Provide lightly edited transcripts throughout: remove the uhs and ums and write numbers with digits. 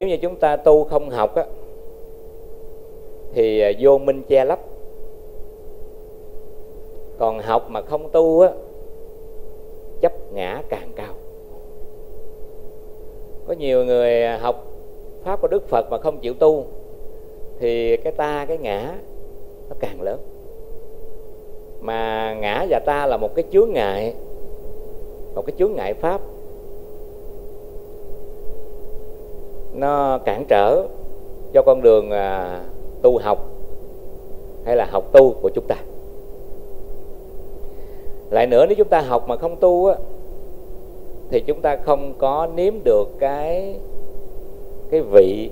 Nếu như chúng ta tu không học á, thì vô minh che lấp. Còn học mà không tu á, chấp ngã càng cao. Có nhiều người học pháp của Đức Phật mà không chịu tu, thì cái ta, cái ngã nó càng lớn. Mà ngã và ta là một cái chướng ngại, một cái chướng ngại pháp, nó cản trở cho con đường tu học hay là học tu của chúng ta. Lại nữa, nếu chúng ta học mà không tu á, thì chúng ta không có nếm được cái vị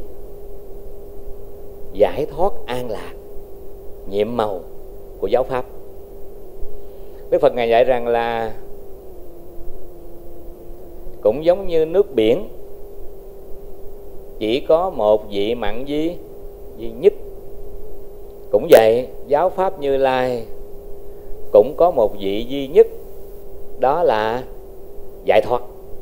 giải thoát an lạc, nhiệm màu của giáo pháp. Đức Phật Ngài dạy rằng là cũng giống như nước biển, chỉ có một vị mặn duy nhất. Cũng vậy, giáo pháp Như Lai cũng có một vị duy nhất, đó là giải thoát.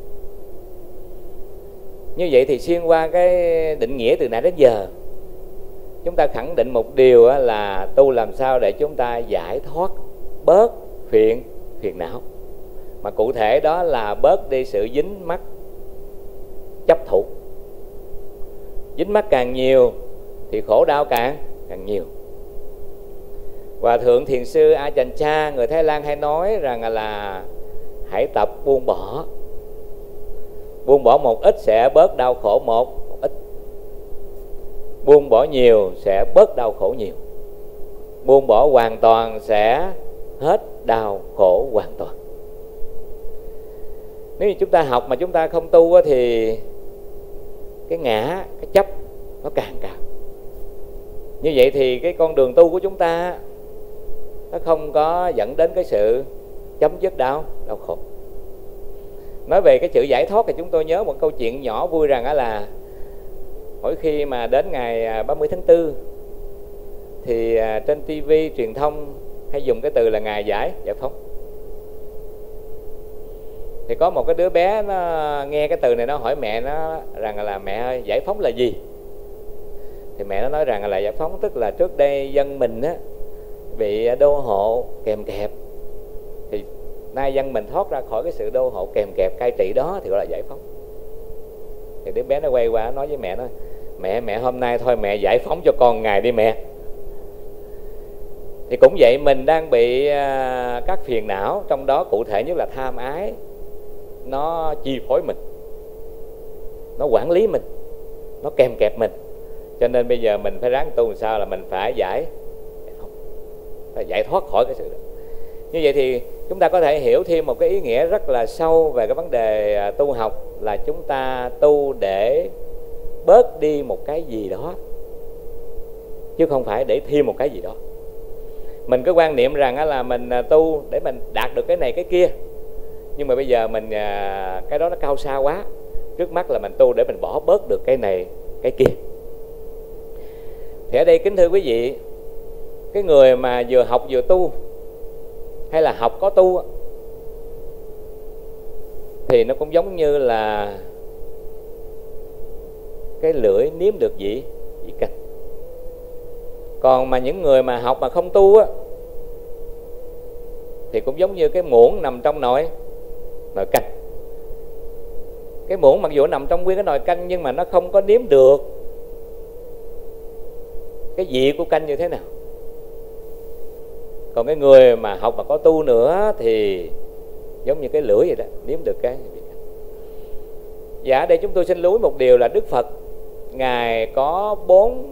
Như vậy thì xuyên qua cái định nghĩa từ nãy đến giờ, chúng ta khẳng định một điều là tu làm sao để chúng ta giải thoát, bớt phiền não. Mà cụ thể đó là bớt đi sự dính mắc chấp thủ. Dính mắc càng nhiều thì khổ đau càng nhiều. Hòa thượng thiền sư Ajahn Chah người Thái Lan hay nói rằng là hãy tập buông bỏ. Buông bỏ một ít sẽ bớt đau khổ một ít. Buông bỏ nhiều sẽ bớt đau khổ nhiều. Buông bỏ hoàn toàn sẽ hết đau khổ hoàn toàn. Nếu như chúng ta học mà chúng ta không tu thì cái ngã, cái chấp nó càng cao. Như vậy thì cái con đường tu của chúng ta nó không có dẫn đến cái sự chấm dứt đau khổ. Nói về cái chữ giải thoát thì chúng tôi nhớ một câu chuyện nhỏ vui rằng là mỗi khi mà đến ngày 30 tháng 4 thì trên TV truyền thông hay dùng cái từ là ngày giải phóng. Thì có một cái đứa bé nó nghe cái từ này, nó hỏi mẹ nó rằng là mẹ ơi, giải phóng là gì? Thì mẹ nó nói rằng là giải phóng tức là trước đây dân mình á bị đô hộ kèm kẹp, thì nay dân mình thoát ra khỏi cái sự đô hộ kèm kẹp cai trị đó thì gọi là giải phóng. Thì đứa bé nó quay qua nói với mẹ nó: mẹ hôm nay thôi mẹ giải phóng cho con ngày đi mẹ. Thì cũng vậy, mình đang bị các phiền não, trong đó cụ thể nhất là tham ái, nó chi phối mình, nó quản lý mình, nó kèm kẹp mình. Cho nên bây giờ mình phải ráng tu làm sao là mình phải giải thoát khỏi cái sự đó. Như vậy thì chúng ta có thể hiểu thêm một cái ý nghĩa rất là sâu về cái vấn đề tu học, là chúng ta tu để bớt đi một cái gì đó, chứ không phải để thêm một cái gì đó. Mình cứ quan niệm rằng là mình tu để mình đạt được cái này cái kia, nhưng mà bây giờ mình cái đó nó cao xa quá. Trước mắt là mình tu để mình bỏ bớt được cái này cái kia. Thì ở đây kính thưa quý vị, cái người mà vừa học vừa tu, hay là học có tu, thì nó cũng giống như là cái lưỡi nếm được vị canh. Còn mà những người mà học mà không tu á, thì cũng giống như cái muỗng nằm trong nồi canh. Cái muỗng mặc dù nằm trong nguyên cái nồi canh, nhưng mà nó không có nếm được cái vị của canh như thế nào. Còn cái người mà học mà có tu nữa thì giống như cái lưỡi vậy đó, nếm được cái vị canh. Dạ, ở đây chúng tôi xin lưu ý một điều là Đức Phật Ngài có 4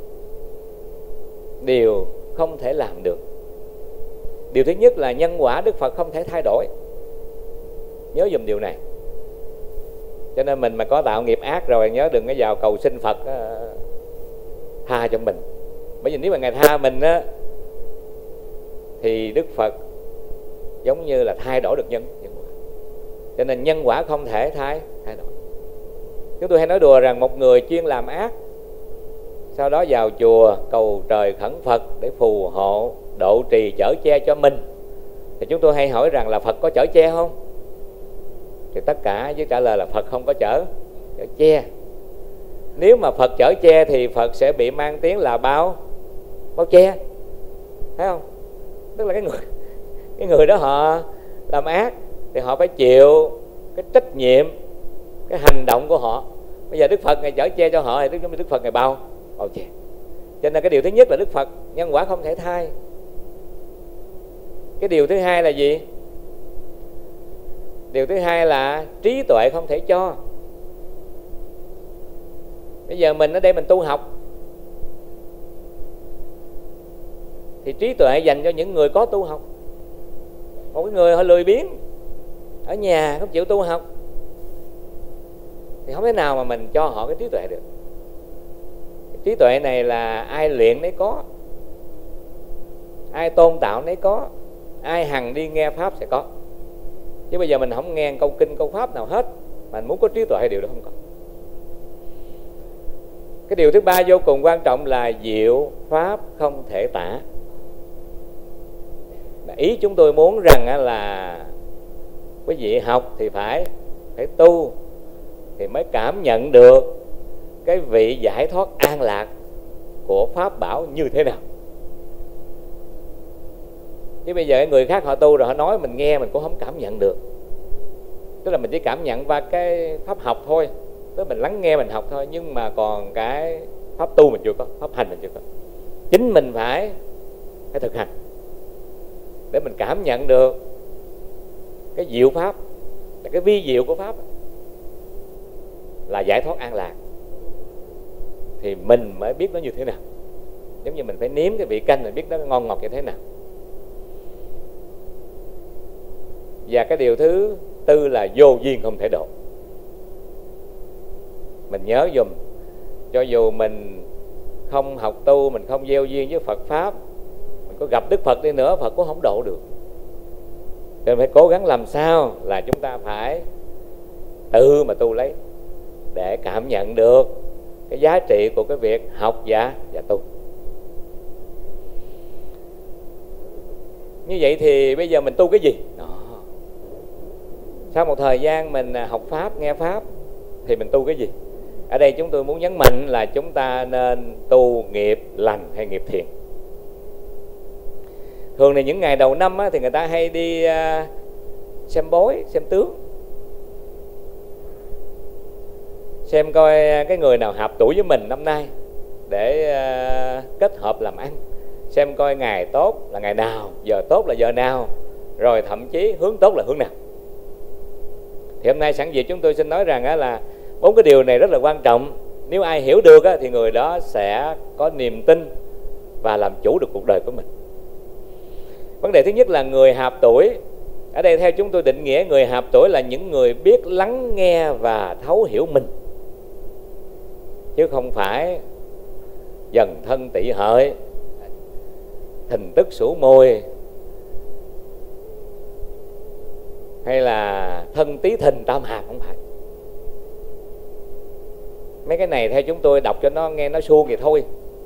điều không thể làm được. Điều thứ nhất là nhân quả Đức Phật không thể thay đổi. Nhớ dùm điều này. Cho nên mình mà có tạo nghiệp ác rồi, nhớ đừng có vào cầu xin Phật tha cho mình. Bởi vì nếu mà Ngài tha mình á, thì Đức Phật giống như là thay đổi được nhân quả. Cho nên nhân quả không thể thay đổi. Chúng tôi hay nói đùa rằng một người chuyên làm ác, sau đó vào chùa cầu trời khẩn Phật để phù hộ, độ trì, chở che cho mình, thì chúng tôi hay hỏi rằng là Phật có chở che không? Thì tất cả với trả lời là Phật không có chở che. Nếu mà Phật chở che thì Phật sẽ bị mang tiếng là bao che, thấy không? Tức là cái người đó họ làm ác thì họ phải chịu cái trách nhiệm, cái hành động của họ. Bây giờ Đức Phật Ngài chở che cho họ thì Đức Phật Ngài bao che. Cho nên cái điều thứ nhất là Đức Phật nhân quả không thể thay. Cái điều thứ hai là gì? Điều thứ hai là trí tuệ không thể cho. Bây giờ mình ở đây mình tu học thì trí tuệ dành cho những người có tu học. Một cái người họ lười biếng ở nhà không chịu tu học thì không thể nào mà mình cho họ cái trí tuệ được. Cái trí tuệ này là ai luyện nấy có, ai tôn tạo nấy có, ai hằng đi nghe pháp sẽ có. Chứ bây giờ mình không nghe câu kinh câu pháp nào hết, mà mình muốn có trí tuệ điều đó không có. Cái điều thứ ba vô cùng quan trọng là diệu pháp không thể tả. Ý chúng tôi muốn rằng là quý vị học thì phải tu thì mới cảm nhận được cái vị giải thoát an lạc của pháp bảo như thế nào. Chứ bây giờ người khác họ tu rồi họ nói mình nghe mình cũng không cảm nhận được. Tức là mình chỉ cảm nhận qua cái pháp học thôi, tức mình lắng nghe mình học thôi, nhưng mà còn cái pháp tu mình chưa có, pháp hành mình chưa có. Chính mình phải thực hành để mình cảm nhận được cái diệu pháp, là cái vi diệu của pháp, là giải thoát an lạc, thì mình mới biết nó như thế nào. Giống như mình phải nếm cái vị canh mình biết nó ngon ngọt như thế nào. Và cái điều thứ tư là vô duyên không thể độ. Mình nhớ dùm, cho dù mình không học tu, mình không gieo duyên với Phật Pháp, mình có gặp Đức Phật đi nữa, Phật cũng không độ được. Nên phải cố gắng làm sao là chúng ta phải tự mà tu lấy, để cảm nhận được cái giá trị của cái việc học và tu. Như vậy thì bây giờ mình tu cái gì? Sau một thời gian mình học Pháp, nghe Pháp, thì mình tu cái gì? Ở đây chúng tôi muốn nhấn mạnh là chúng ta nên tu nghiệp lành hay nghiệp thiện. Thường thì những ngày đầu năm thì người ta hay đi xem bói, xem tướng, xem coi cái người nào hợp tuổi với mình năm nay để kết hợp làm ăn, xem coi ngày tốt là ngày nào, giờ tốt là giờ nào, rồi thậm chí hướng tốt là hướng nào. Thì hôm nay sẵn dịp chúng tôi xin nói rằng là 4 cái điều này rất là quan trọng. Nếu ai hiểu được thì người đó sẽ có niềm tin và làm chủ được cuộc đời của mình. Vấn đề thứ nhất là người hợp tuổi. Ở đây theo chúng tôi định nghĩa, người hợp tuổi là những người biết lắng nghe và thấu hiểu mình, chứ không phải dần thân tỵ hợi, thìn tức sửu mùi, hay là thân tí thìn tam hạp, không phải. Mấy cái này theo chúng tôi đọc cho nó nghe nó suông vậy thôi.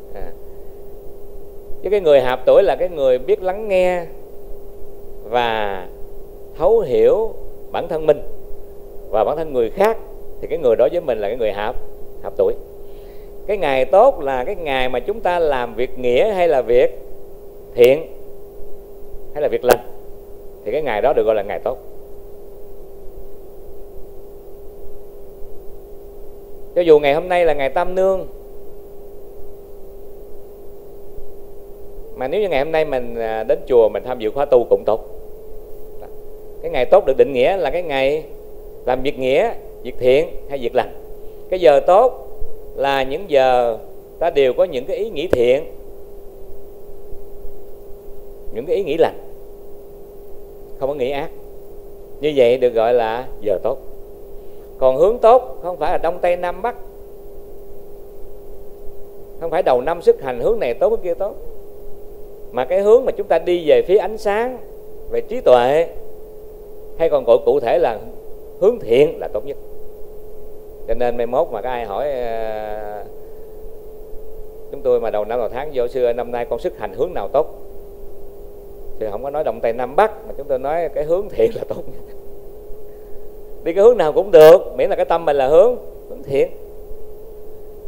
Chứ cái người hợp tuổi là cái người biết lắng nghe và thấu hiểu bản thân mình và bản thân người khác, thì cái người đó với mình là cái người hợp tuổi. Cái ngày tốt là cái ngày mà chúng ta làm việc nghĩa hay là việc thiện hay là việc lành, thì cái ngày đó được gọi là ngày tốt. Cho dù ngày hôm nay là ngày Tam Nương, mà nếu như ngày hôm nay mình đến chùa mình tham dự khóa tu cũng tốt. Cái ngày tốt được định nghĩa là cái ngày làm việc nghĩa, việc thiện hay việc lành. Cái giờ tốt là những giờ ta đều có những cái ý nghĩ thiện, những cái ý nghĩ lành, không có nghĩ ác. Như vậy được gọi là giờ tốt. Còn hướng tốt không phải là Đông Tây Nam Bắc, không phải đầu năm xuất hành hướng này tốt hướng kia tốt, mà cái hướng mà chúng ta đi về phía ánh sáng, về trí tuệ, hay còn gọi cụ thể là hướng thiện là tốt nhất. Cho nên mai mốt mà có ai hỏi chúng tôi mà đầu năm đầu tháng vô xưa năm nay con xuất hành hướng nào tốt, thì không có nói Đông Tây Nam Bắc, mà chúng tôi nói cái hướng thiện là tốt nhất. Đi cái hướng nào cũng được, miễn là cái tâm mình là hướng thiện.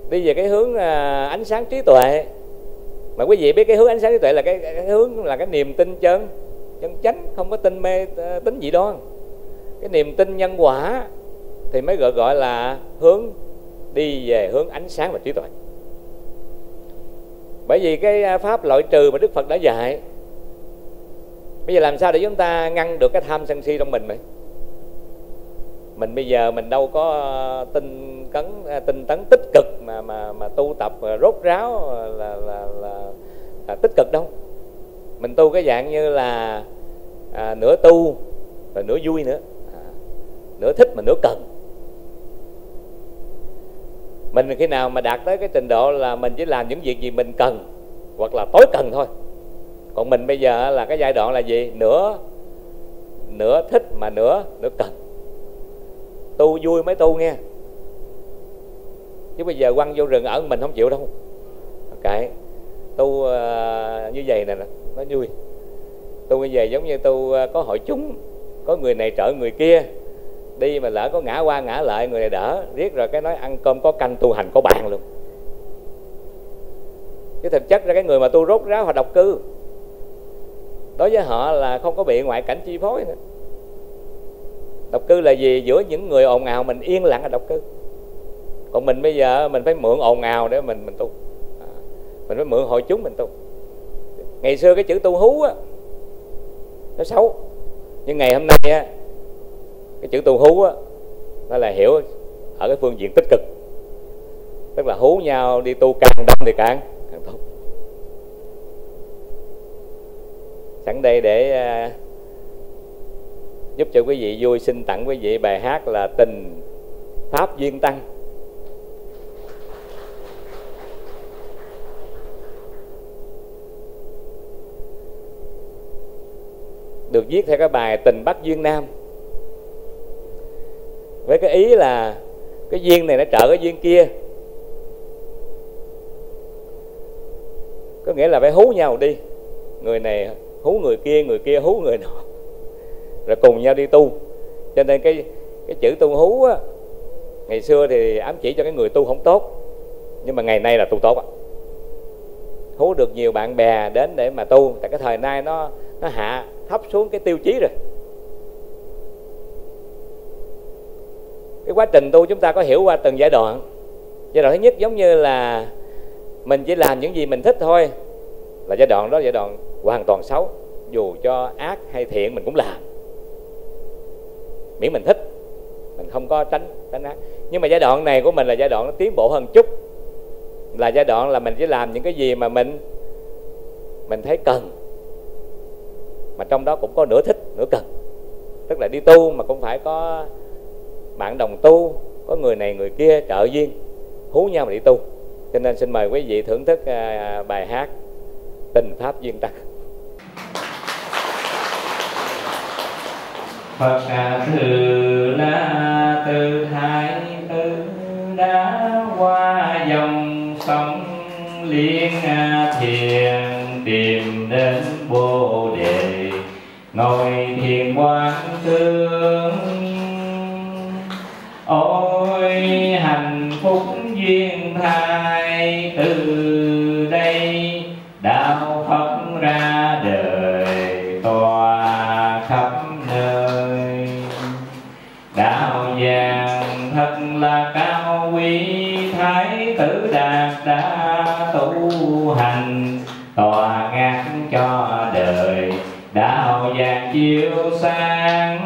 đi về cái hướng ánh sáng trí tuệ. Mà quý vị biết cái hướng ánh sáng trí tuệ là cái hướng là cái niềm tin chân chánh, không có tin mê tính dị đoan. Cái niềm tin nhân quả thì mới gọi là hướng đi về hướng ánh sáng và trí tuệ. Bởi vì cái pháp loại trừ mà Đức Phật đã dạy, bây giờ làm sao để chúng ta ngăn được cái tham sân si trong mình vậy? Mình bây giờ mình đâu có tinh tấn tích cực mà tu tập rốt ráo là tích cực đâu. Mình tu cái dạng như là nửa tu rồi nửa vui nữa, nửa thích mà nửa cần. Mình khi nào mà đạt tới cái trình độ là mình chỉ làm những việc gì mình cần hoặc là tối cần thôi. Còn mình bây giờ là cái giai đoạn là gì? Nửa thích mà nửa cần. Tu vui mới tu nghe, chứ bây giờ quăng vô rừng ở mình không chịu đâu. Cái tu như vậy nè, nó vui. Tu như vậy giống như tu có hội chúng, có người này trợ người kia, đi mà lỡ có ngã qua ngã lại người này đỡ, riết rồi cái nói ăn cơm có canh, tu hành có bạn luôn. Chứ thực chất ra cái người mà tu rốt ráo họ độc cư, đối với họ là không có bị ngoại cảnh chi phối nữa. Độc cư là gì? Giữa những người ồn ào mình yên lặng là độc cư. Còn mình bây giờ mình phải mượn ồn ào để mình tu, mình phải mượn hội chúng mình tu. Ngày xưa cái chữ tu hú á nó xấu, nhưng ngày hôm nay á cái chữ tu hú á nó là hiểu ở cái phương diện tích cực, tức là hú nhau đi tu càng đông thì càng tốt. Sẵn đây để giúp cho quý vị vui, xin tặng quý vị bài hát là Tình Pháp Duyên Tăng. Được viết theo cái bài Tình Bắc Duyên Nam, với cái ý là cái duyên này nó trợ cái duyên kia, có nghĩa là phải hú nhau đi, người này hú người kia hú người nọ, rồi cùng nhau đi tu. Cho nên cái chữ tu hú á, ngày xưa thì ám chỉ cho cái người tu không tốt, nhưng mà ngày nay là tu tốt á. Hú được nhiều bạn bè đến để mà tu, tại cái thời nay nó hạ thấp xuống cái tiêu chí rồi. Cái quá trình tu chúng ta có hiểu qua từng giai đoạn. Giai đoạn thứ nhất giống như là mình chỉ làm những gì mình thích thôi, là giai đoạn đó giai đoạn hoàn toàn xấu. Dù cho ác hay thiện mình cũng làm, miễn mình thích, mình không có tránh ác. Nhưng mà giai đoạn này của mình là giai đoạn nó tiến bộ hơn chút, là giai đoạn là mình chỉ làm những cái gì mà mình thấy cần, mà trong đó cũng có nửa thích nửa cần. Tức là đi tu mà cũng phải có bạn đồng tu, có người này người kia trợ duyên, hú nhau mà đi tu. Cho nên xin mời quý vị thưởng thức bài hát Tình Pháp Duyên Tăng. Phật từ La Từ Thái Từ đã qua dòng sông Liên Thiền, tìm đến Bồ Đề ngồi thiền quán tương. Ôi hạnh phúc duyên thai, từ đây đạo Phật ra đời tỏa khắp nơi. Đạo vàng thật là cao quý, Thái tử Đạt đã tu hành tòa ngát cho đời. Đạo vàng chiếu sáng,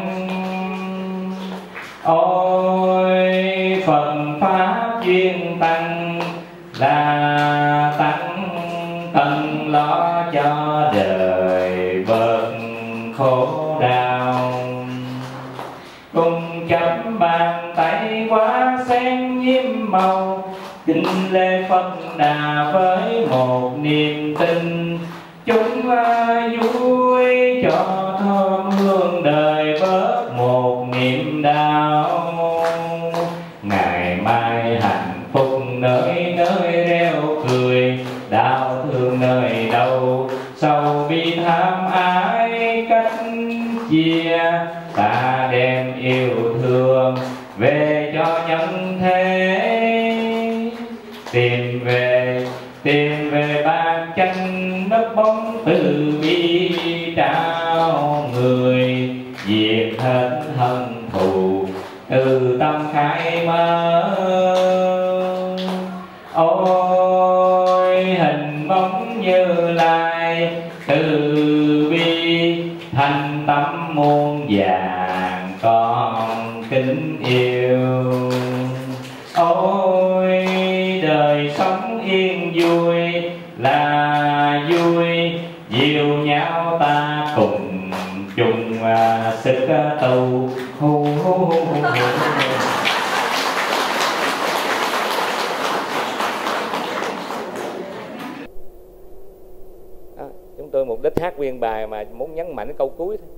ôi Phật Pháp duyên tăng là tăng tận lo cho đời vượt khổ đau. Cùng chắp bàn tay quá sen nhiễm màu, kính lễ Phật Đà với một niềm tin. Chúng vui cho thơm hương đời bớt một niềm đau. Ngày mai hạnh phúc nơi nơi reo cười, đau thương nơi đâu sầu bi tham ái cách chia. Ta đem yêu thương về cho nhân thế, tìm về bàn chân đất bóng từ bi, trao người diệt hết hận thù từ tâm khai mở. Ôi hình bóng Như Lai từ bi, thành tâm muôn vàng con kính yêu. Ôi đời sống yên vui là vui, dìu nhau ta cùng chung sức tu. Chúng tôi mục đích hát nguyên bài mà muốn nhấn mạnh câu cuối thôi.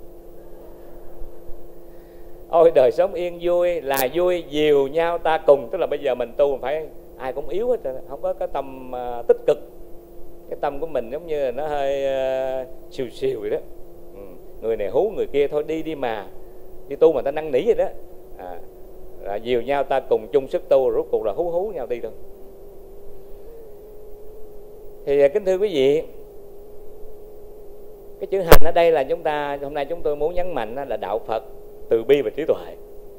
Ôi đời sống yên vui là vui, dìu nhau ta cùng. Tức là bây giờ mình tu phải ai cũng yếu hết rồi, không có cái tâm tích cực. Cái tâm của mình giống như là nó hơi xìu xìu vậy đó. Người này hú người kia thôi đi mà đi tu mà ta năn nỉ vậy đó. Là dìu nhau ta cùng chung sức tu, rốt cuộc là hú nhau đi thôi. Thì kính thưa quý vị, cái chữ hành ở đây là chúng ta hôm nay chúng tôi muốn nhấn mạnh là đạo Phật từ bi và trí tuệ.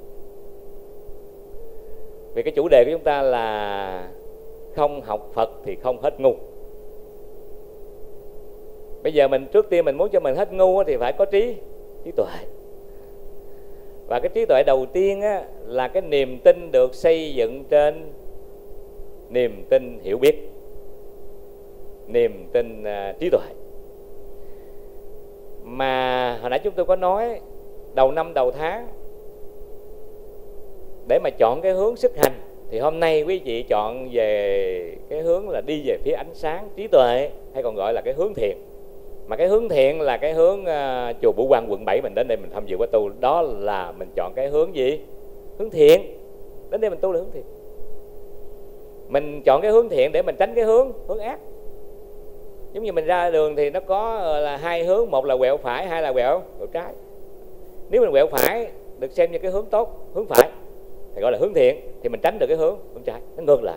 Vì cái chủ đề của chúng ta là không học Phật thì không hết ngu. Bây giờ mình trước tiên mình muốn cho mình hết ngu thì phải có trí tuệ. Và cái trí tuệ đầu tiên là cái niềm tin được xây dựng trên niềm tin hiểu biết, niềm tin trí tuệ. Mà hồi nãy chúng tôi có nói đầu năm đầu tháng để mà chọn cái hướng sức hành, thì hôm nay quý vị chọn về cái hướng là đi về phía ánh sáng trí tuệ, hay còn gọi là cái hướng thiện. Mà cái hướng thiện là cái hướng chùa Vũ Quang quận 7 mình đến đây mình tham dự khóa tu, đó là mình chọn cái hướng gì? Hướng thiện. Đến đây mình tu là hướng thiện. Mình chọn cái hướng thiện để mình tránh cái hướng ác. Giống như mình ra đường thì nó có là hai hướng, một là quẹo phải, hai là quẹo trái. Nếu mình quẹo phải được xem như cái hướng tốt, hướng phải thì gọi là hướng thiện, thì mình tránh được cái hướng trái, nó ngược lại.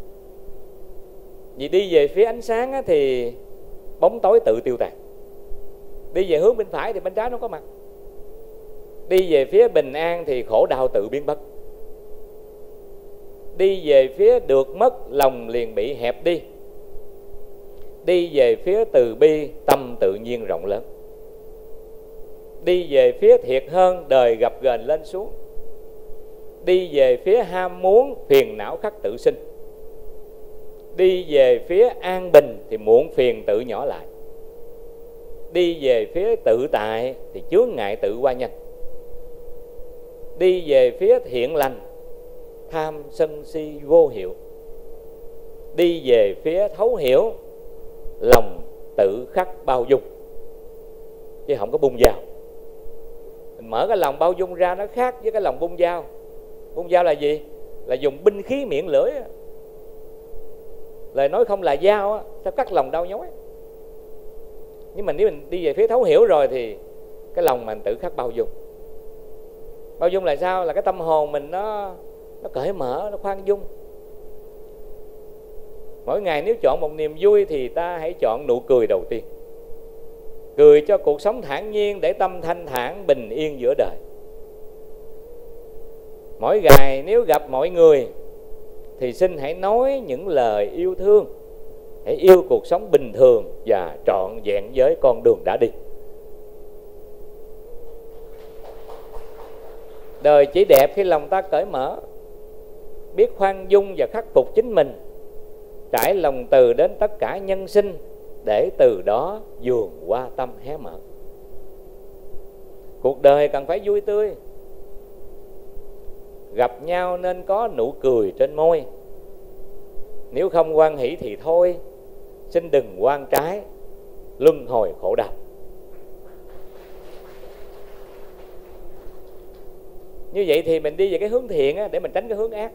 Vì đi về phía ánh sáng thì bóng tối tự tiêu tan. Đi về hướng bên phải thì bên trái nó có mặt. Đi về phía bình an thì khổ đau tự biến mất. Đi về phía được mất lòng liền bị hẹp đi. Đi về phía từ bi tâm tự nhiên rộng lớn. Đi về phía thiệt hơn đời gập ghềnh lên xuống. Đi về phía ham muốn phiền não khắc tự sinh. Đi về phía an bình thì muộn phiền tự nhỏ lại. Đi về phía tự tại thì chướng ngại tự qua nhanh. Đi về phía thiện lành tham sân si vô hiệu. Đi về phía thấu hiểu lòng tự khắc bao dung, chứ không có bung dao. Mình mở cái lòng bao dung ra nó khác với cái lòng bung dao. Bung dao là gì? Là dùng binh khí miệng lưỡi. Lời nói không là dao sẽ cắt lòng đau nhói. Nhưng mà nếu mình đi về phía thấu hiểu rồi thì cái lòng mình tự khắc bao dung. Bao dung là sao? Là cái tâm hồn mình nó cởi mở, nó khoan dung. Mỗi ngày nếu chọn một niềm vui thì ta hãy chọn nụ cười đầu tiên. Cười cho cuộc sống thản nhiên để tâm thanh thản bình yên giữa đời. Mỗi ngày nếu gặp mọi người thì xin hãy nói những lời yêu thương. Hãy yêu cuộc sống bình thường và trọn vẹn với con đường đã đi. Đời chỉ đẹp khi lòng ta cởi mở, biết khoan dung và khắc phục chính mình, trải lòng từ đến tất cả nhân sinh, để từ đó vườn hoa tâm hé mở. Cuộc đời cần phải vui tươi. Gặp nhau nên có nụ cười trên môi. Nếu không hoan hỷ thì thôi, xin đừng oan trái, luân hồi khổ đau. Như vậy thì mình đi về cái hướng thiện để mình tránh cái hướng ác.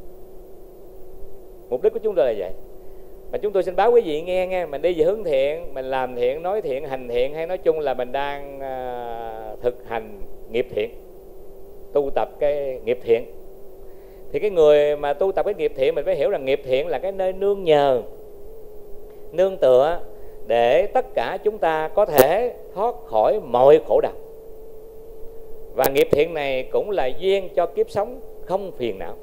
Mục đích của chúng tôi là vậy. Mà chúng tôi xin báo quý vị nghe, mình đi về hướng thiện, mình làm thiện, nói thiện, hành thiện, hay nói chung là mình đang thực hành nghiệp thiện, tu tập cái nghiệp thiện. Thì cái người mà tu tập cái nghiệp thiện, mình phải hiểu rằng nghiệp thiện là cái nơi nương nhờ, nương tựa để tất cả chúng ta có thể thoát khỏi mọi khổ đau. Và nghiệp thiện này cũng là duyên cho kiếp sống không phiền não.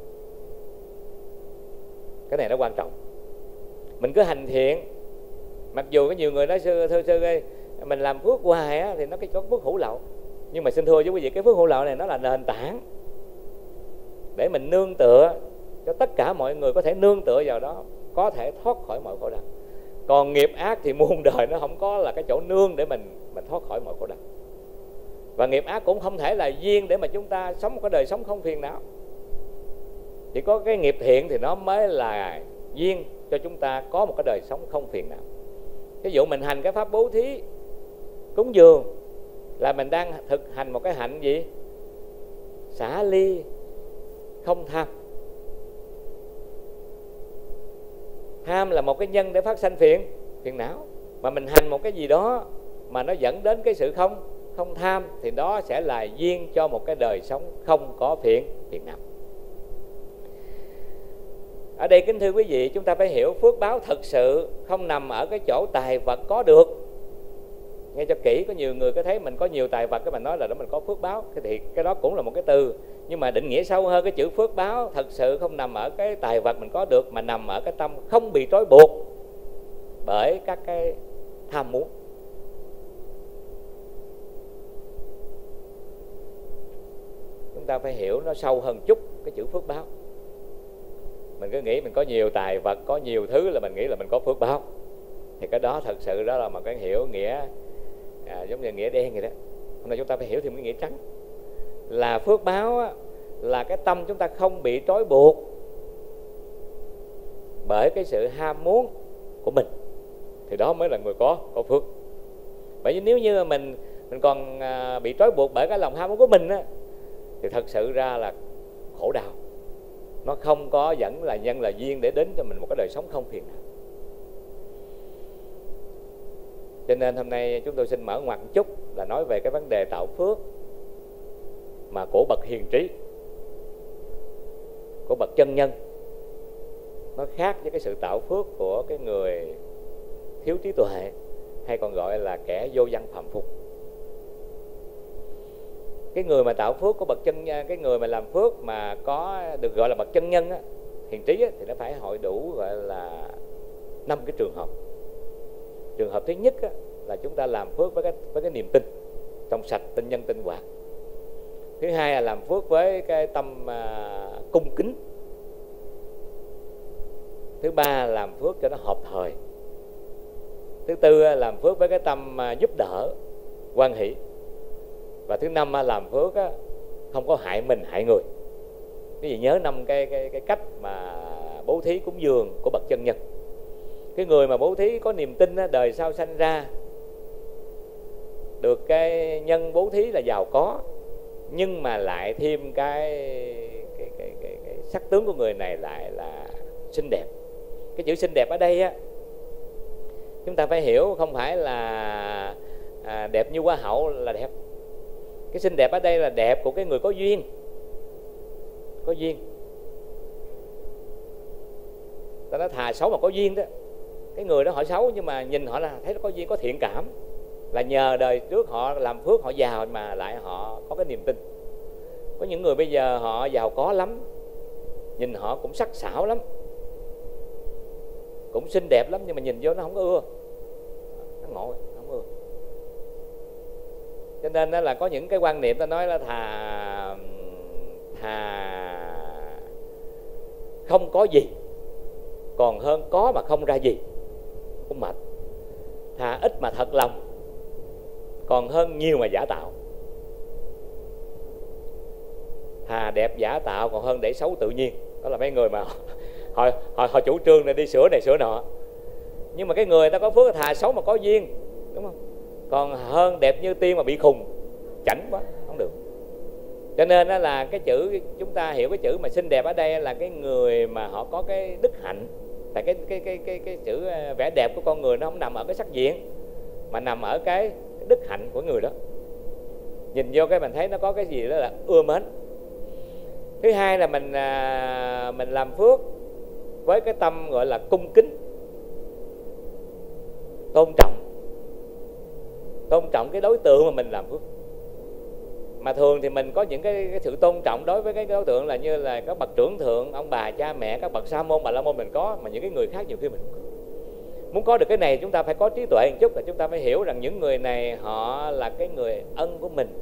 Cái này nó quan trọng. Mình cứ hành thiện, mặc dù có nhiều người nói sư ơi, mình làm phước hoài á, thì nó có phước hữu lậu. Nhưng mà xin thưa với quý vị, cái phước hữu lậu này nó là nền tảng để mình nương tựa cho tất cả mọi người có thể nương tựa vào đó, có thể thoát khỏi mọi khổ đau. Còn nghiệp ác thì muôn đời nó không có là cái chỗ nương để mình thoát khỏi mọi khổ đau. Và nghiệp ác cũng không thể là duyên để mà chúng ta sống một cái đời sống không phiền não. Chỉ có cái nghiệp thiện thì nó mới là duyên cho chúng ta có một cái đời sống không phiền não. Ví dụ mình hành cái pháp bố thí, cúng dường là mình đang thực hành một cái hạnh gì? Xả ly, không tham. Tham là một cái nhân để phát sanh phiền não. Mà mình hành một cái gì đó mà nó dẫn đến cái sự không tham, thì đó sẽ là duyên cho một cái đời sống không có phiền não. Ở đây kính thưa quý vị, chúng ta phải hiểu phước báo thật sự không nằm ở cái chỗ tài vật có được. Nghe cho kỹ, có nhiều người có thấy mình có nhiều tài vật, cái mình nói là đó mình có phước báo, thì cái đó cũng là một cái từ. Nhưng mà định nghĩa sâu hơn, cái chữ phước báo thật sự không nằm ở cái tài vật mình có được, mà nằm ở cái tâm không bị trói buộc bởi các cái tham muốn. Chúng ta phải hiểu nó sâu hơn chút cái chữ phước báo. Mình cứ nghĩ mình có nhiều tài vật, có nhiều thứ là mình nghĩ là mình có phước báo, thì cái đó thật sự đó là một cái hiểu nghĩa giống như nghĩa đen vậy đó. Hôm nay chúng ta phải hiểu thêm cái nghĩa trắng, là phước báo á, là cái tâm chúng ta không bị trói buộc bởi cái sự ham muốn của mình, thì đó mới là người có phước. Bởi vì nếu như mình còn bị trói buộc bởi cái lòng ham muốn của mình á, thì thật sự ra là khổ đau. Nó không có vẫn là nhân là duyên để đến cho mình một cái đời sống không phiền não. Cho nên hôm nay chúng tôi xin mở ngoặt một chút là nói về cái vấn đề tạo phước mà của bậc hiền trí, của bậc chân nhân. Nó khác với cái sự tạo phước của cái người thiếu trí tuệ, hay còn gọi là kẻ vô văn phàm phu. Cái người mà tạo phước của bậc chân nhân, cái người mà làm phước mà có được gọi là bậc chân nhân á, hiền trí á, thì nó phải hội đủ gọi là 5 cái trường hợp. Trường hợp thứ nhất á, là chúng ta làm phước với cái niềm tin trong sạch, tin nhân tin hoạt. Thứ hai là làm phước với cái tâm cung kính. Thứ ba là làm phước cho nó hợp thời. Thứ tư là làm phước với cái tâm giúp đỡ, hoan hỷ. Và thứ năm là làm phước á, không có hại mình hại người. Cái gì nhớ 5 cái cách mà bố thí cúng dường của bậc chân nhân. Cái người mà bố thí có niềm tin á, đời sau sanh ra được cái nhân bố thí là giàu có, nhưng mà lại thêm cái sắc tướng của người này lại là xinh đẹp. Cái chữ xinh đẹp ở đây á, chúng ta phải hiểu không phải là đẹp như hoa hậu là đẹp. Cái xinh đẹp ở đây là đẹp của cái người có duyên. Có duyên. Ta nói thà xấu mà có duyên đó. Cái người đó họ xấu nhưng mà nhìn họ là thấy nó có duyên, có thiện cảm, là nhờ đời trước họ làm phước, họ giàu mà lại họ có cái niềm tin. Có những người bây giờ họ giàu có lắm, nhìn họ cũng sắc sảo lắm, cũng xinh đẹp lắm, nhưng mà nhìn vô nó không có ưa, nó ngộ, không ưa. Cho nên đó là có những cái quan niệm ta nói là thà không có gì còn hơn có mà không ra gì, cũng mệt. Thà ít mà thật lòng còn hơn nhiều mà giả tạo. Thà đẹp giả tạo còn hơn để xấu tự nhiên. Đó là mấy người mà họ chủ trương là đi sửa này sửa nọ. Nhưng mà cái người ta có phước thà xấu mà có duyên, đúng không? Còn hơn đẹp như tiên mà bị khùng, chảnh quá, không được. Cho nên đó là cái chữ, chúng ta hiểu cái chữ mà xinh đẹp ở đây là cái người mà họ có cái đức hạnh. Tại cái chữ vẻ đẹp của con người nó không nằm ở cái sắc diện, mà nằm ở cái đức hạnh của người đó. Nhìn vô cái mình thấy nó có cái gì đó là ưa mến. Thứ hai là mình làm phước với cái tâm gọi là cung kính, tôn trọng cái đối tượng mà mình làm phước. Mà thường thì mình có những cái sự tôn trọng đối với cái đối tượng là như là các bậc trưởng thượng, ông bà cha mẹ, các bậc sa môn bà la môn mình có, mà những cái người khác nhiều khi mình không có. Muốn có được cái này chúng ta phải có trí tuệ một chút, là chúng ta phải hiểu rằng những người này họ là cái người ân của mình,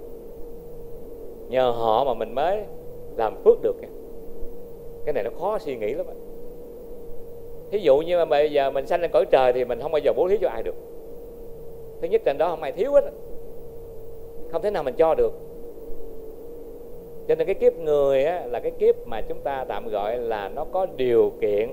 nhờ họ mà mình mới làm phước được. Cái này nó khó suy nghĩ lắm. Thí dụ như mà bây giờ mình sanh lên cõi trời thì mình không bao giờ bố thí cho ai được. Thứ nhất, trên đó không ai thiếu hết, không thể nào mình cho được. Cho nên cái kiếp người á, là cái kiếp mà chúng ta tạm gọi là nó có điều kiện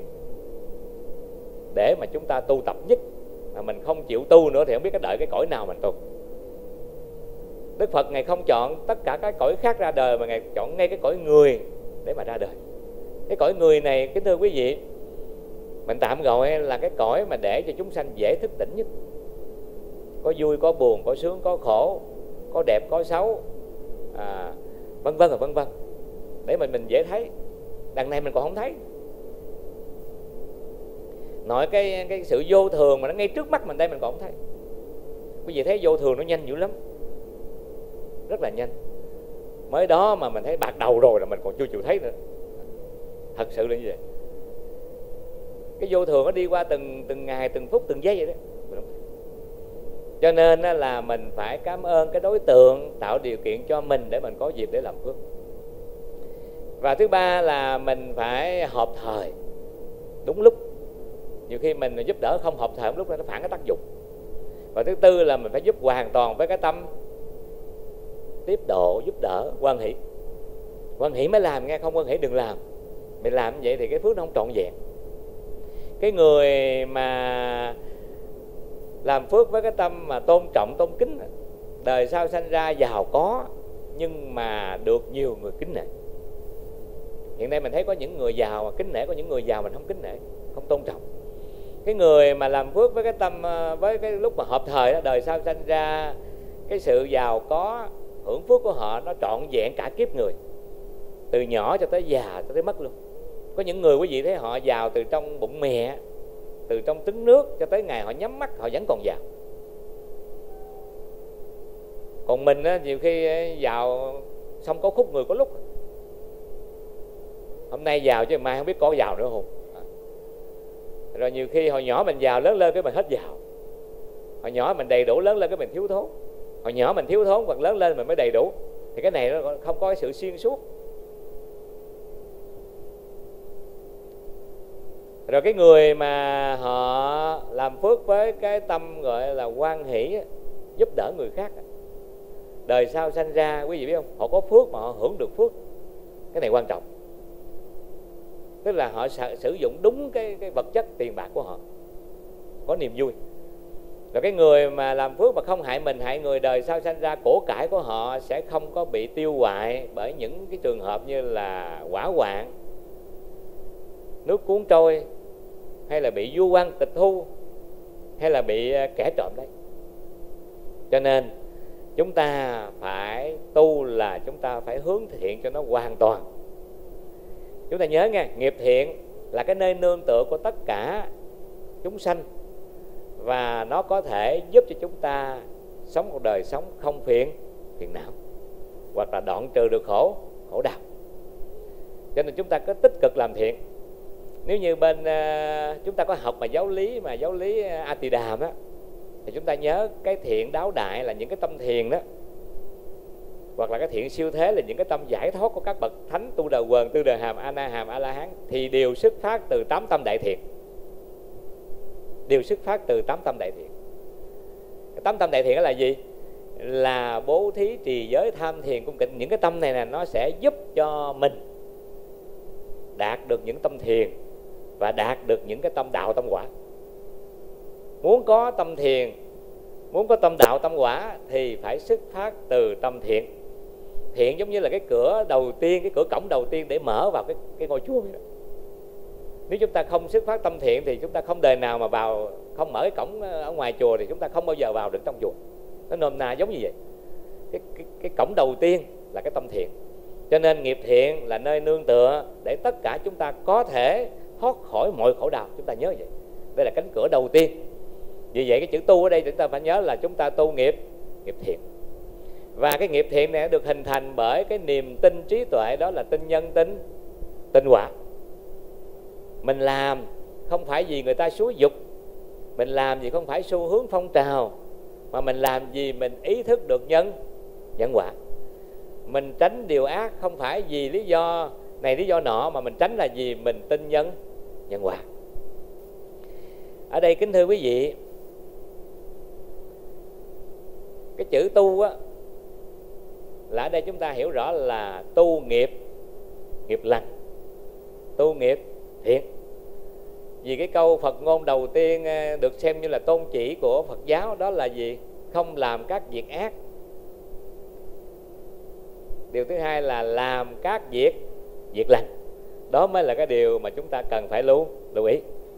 để mà chúng ta tu tập nhất. Mà mình không chịu tu nữa thì không biết cái đợi cái cõi nào mình tu. Đức Phật Ngài không chọn tất cả các cõi khác ra đời, mà Ngài chọn ngay cái cõi người để mà ra đời. Cái cõi người này, kính thưa quý vị, mình tạm gọi là cái cõi mà để cho chúng sanh dễ thức tỉnh nhất. Có vui, có buồn, có sướng, có khổ, có đẹp, có xấu, vân vân và vân vân, để mình dễ thấy. Đằng này mình còn không thấy. Nói cái sự vô thường mà nó ngay trước mắt mình đây mình còn không thấy. Quý vị thấy vô thường nó nhanh dữ lắm, rất là nhanh. Mới đó mà mình thấy bạc đầu rồi là mình còn chưa chịu thấy nữa. Thật sự là như vậy. Cái vô thường nó đi qua từng ngày, từng phút, từng giây vậy đó. Cho nên là mình phải cảm ơn cái đối tượng tạo điều kiện cho mình để mình có dịp để làm phước. Và thứ ba là mình phải hợp thời đúng lúc. Nhiều khi mình giúp đỡ không hợp thời lúc đó nó phản cái tác dụng. Và thứ tư là mình phải giúp hoàn toàn với cái tâm tiếp độ, giúp đỡ, hoan hỷ. Hoan hỷ mới làm nghe, không hoan hỷ đừng làm. Mình làm như vậy thì cái phước nó không trọn vẹn. Cái người mà làm phước với cái tâm mà tôn trọng, tôn kính, đời sau sanh ra giàu có nhưng mà được nhiều người kính nể. Hiện nay mình thấy có những người giàu mà kính nể, có những người giàu mình không kính nể, không tôn trọng. Cái người mà làm phước với cái tâm, với cái lúc mà hợp thời đó, đời sau sanh ra cái sự giàu có, hưởng phước của họ nó trọn vẹn cả kiếp người, từ nhỏ cho tới già cho tới mất luôn. Có những người quý vị thấy họ giàu từ trong bụng mẹ, từ trong trứng nước cho tới ngày họ nhắm mắt họ vẫn còn giàu. Còn mình á, nhiều khi giàu xong có khúc người có lúc. Hôm nay giàu chứ mai không biết có giàu nữa không. Rồi nhiều khi hồi nhỏ mình giàu, lớn lên cái mình hết giàu. Hồi nhỏ mình đầy đủ, lớn lên cái mình thiếu thốn. Hồi nhỏ mình thiếu thốn hoặc lớn lên mình mới đầy đủ. Thì cái này nó không có cái sự xuyên suốt. Rồi cái người mà họ làm phước với cái tâm gọi là hoan hỷ, giúp đỡ người khác, đời sau sanh ra, quý vị biết không, họ có phước mà họ hưởng được phước. Cái này quan trọng. Tức là họ sử dụng đúng cái vật chất tiền bạc của họ, có niềm vui. Rồi cái người mà làm phước mà không hại mình hại người, đời sau sanh ra của cải của họ sẽ không có bị tiêu hoại bởi những cái trường hợp như là hỏa hoạn, nước cuốn trôi, hay là bị vu oan tịch thu, hay là bị kẻ trộm đấy. Cho nên chúng ta phải tu là chúng ta phải hướng thiện cho nó hoàn toàn. Chúng ta nhớ nghe, nghiệp thiện là cái nơi nương tựa của tất cả chúng sanh, và nó có thể giúp cho chúng ta sống một đời sống không phiền não, hoặc là đoạn trừ được khổ đau. Cho nên chúng ta cứ tích cực làm thiện. Nếu như bên chúng ta có học mà giáo lý A-tỳ-đàm á, thì chúng ta nhớ cái thiện đáo đại là những cái tâm thiền đó, hoặc là cái thiện siêu thế là những cái tâm giải thoát của các bậc thánh tu đà quần, tư đà hàm, a na hàm, a la hán, thì đều xuất phát từ 8 tâm đại thiện. Đều xuất phát từ 8 tâm đại thiện. 8 tâm đại thiện đó là gì? Là bố thí, trì giới, tham thiền, cung kính. Những cái tâm này là nó sẽ giúp cho mình đạt được những tâm thiền và đạt được những cái tâm đạo, tâm quả. Muốn có tâm thiền, muốn có tâm đạo, tâm quả thì phải xuất phát từ tâm thiện. Thiện giống như là cái cửa đầu tiên, cái cửa cổng đầu tiên để mở vào cái ngôi chùa vậy đó. Nếu chúng ta không xuất phát tâm thiện thì chúng ta không đời nào mà vào, không mở cái cổng ở ngoài chùa thì chúng ta không bao giờ vào được trong chùa. Nó nôm na giống như vậy. Cái cổng đầu tiên là cái tâm thiện. Cho nên nghiệp thiện là nơi nương tựa để tất cả chúng ta có thể thoát khỏi mọi khổ đau. Chúng ta nhớ vậy. Đây là cánh cửa đầu tiên. Vì vậy cái chữ tu ở đây chúng ta phải nhớ là chúng ta tu nghiệp thiện. Và cái nghiệp thiện này được hình thành bởi cái niềm tin trí tuệ, đó là tin nhân, tin quả. Mình làm không phải vì người ta xúi dục, mình làm gì không phải xu hướng phong trào, mà mình làm gì mình ý thức được nhân quả. Mình tránh điều ác không phải vì lý do này lý do nọ, mà mình tránh là vì mình tin nhân quả. Ở đây kính thưa quý vị, cái chữ tu á, là ở đây chúng ta hiểu rõ là tu nghiệp lành, tu nghiệp thiện. Vì cái câu Phật ngôn đầu tiên được xem như là tôn chỉ của Phật giáo, đó là gì? Không làm các việc ác. Điều thứ hai là làm các việc lành. Đó mới là cái điều mà chúng ta cần phải lưu ý.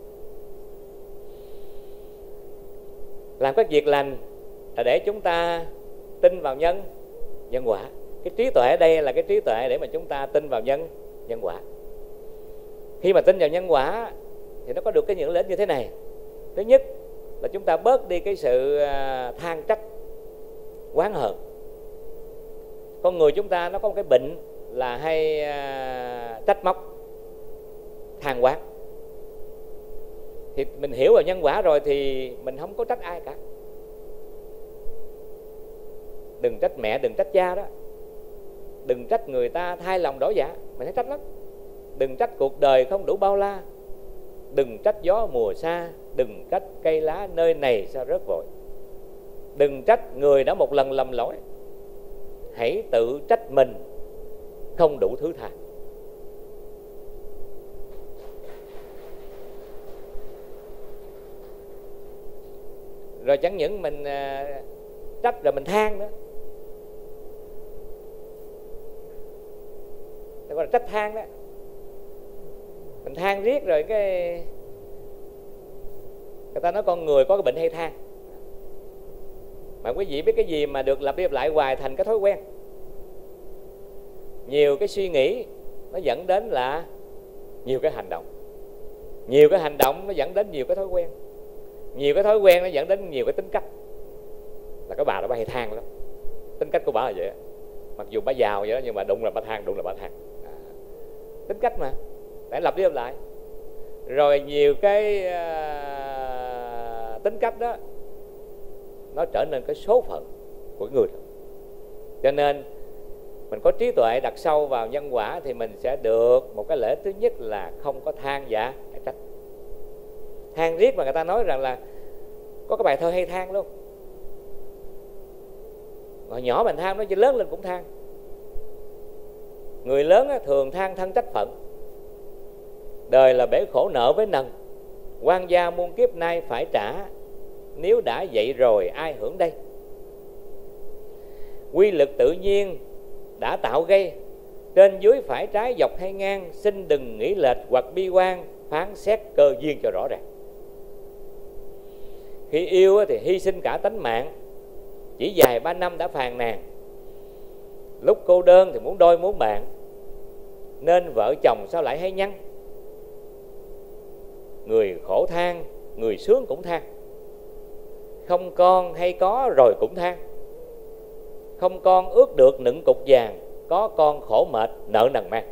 Làm các việc lành là để chúng ta tin vào nhân quả. Cái trí tuệ ở đây là cái trí tuệ để mà chúng ta tin vào nhân quả. Khi mà tin vào nhân quả thì nó có được những lợi ích như thế này. Thứ nhất là chúng ta bớt đi cái sự than trách, oán hờn. Con người chúng ta nó có một cái bệnh là hay trách móc, than oán. Thì mình hiểu vào nhân quả rồi thì mình không có trách ai cả. Đừng trách mẹ, đừng trách cha đó. Đừng trách người ta thay lòng đổi dạ, mình thấy trách lắm. Đừng trách cuộc đời không đủ bao la. Đừng trách gió mùa xa. Đừng trách cây lá nơi này sao rớt vội. Đừng trách người đã một lần lầm lỗi. Hãy tự trách mình không đủ thứ tha. Rồi chẳng những mình trách rồi mình than nữa. Nó gọi là trách than đó. Mình than riết rồi cái người ta nói con người có cái bệnh hay than. Mà quý vị biết cái gì mà được lặp đi lặp lại hoài thành cái thói quen. Nhiều cái suy nghĩ nó dẫn đến là nhiều cái hành động. Nhiều cái hành động nó dẫn đến nhiều cái thói quen. Nhiều cái thói quen nó dẫn đến nhiều cái tính cách. Là cái bà đó bà hay than lắm. Tính cách của bà là vậy. Mặc dù bà giàu vậy đó, nhưng mà đụng là bà than, đụng là bà than. Tính cách mà phải lặp đi lặp lại. Rồi nhiều cái tính cách đó nó trở nên cái số phận của người. Cho nên mình có trí tuệ đặt sâu vào nhân quả thì mình sẽ được một cái lợi ích. Thứ nhất là không có than và trách. Than riết mà người ta nói rằng là có cái bài thơ hay than luôn. Hồi nhỏ mình than, nó chỉ lớn lên cũng than. Người lớn thường than thân trách phận. Đời là bể khổ nợ với nần. Oan gia muôn kiếp nay phải trả. Nếu đã vậy rồi ai hưởng đây. Quy lực tự nhiên đã tạo gây. Trên dưới phải trái dọc hay ngang. Xin đừng nghĩ lệch hoặc bi quan. Phán xét cơ duyên cho rõ ràng. Khi yêu thì hy sinh cả tánh mạng. Chỉ vài 3 năm đã phàn nàn. Lúc cô đơn thì muốn đôi muốn bạn. Nên vợ chồng sao lại hay nhăn. Người khổ than, người sướng cũng than. Không con hay có rồi cũng than. Không con ước được nựng cục vàng. Có con khổ mệt nợ nần mang.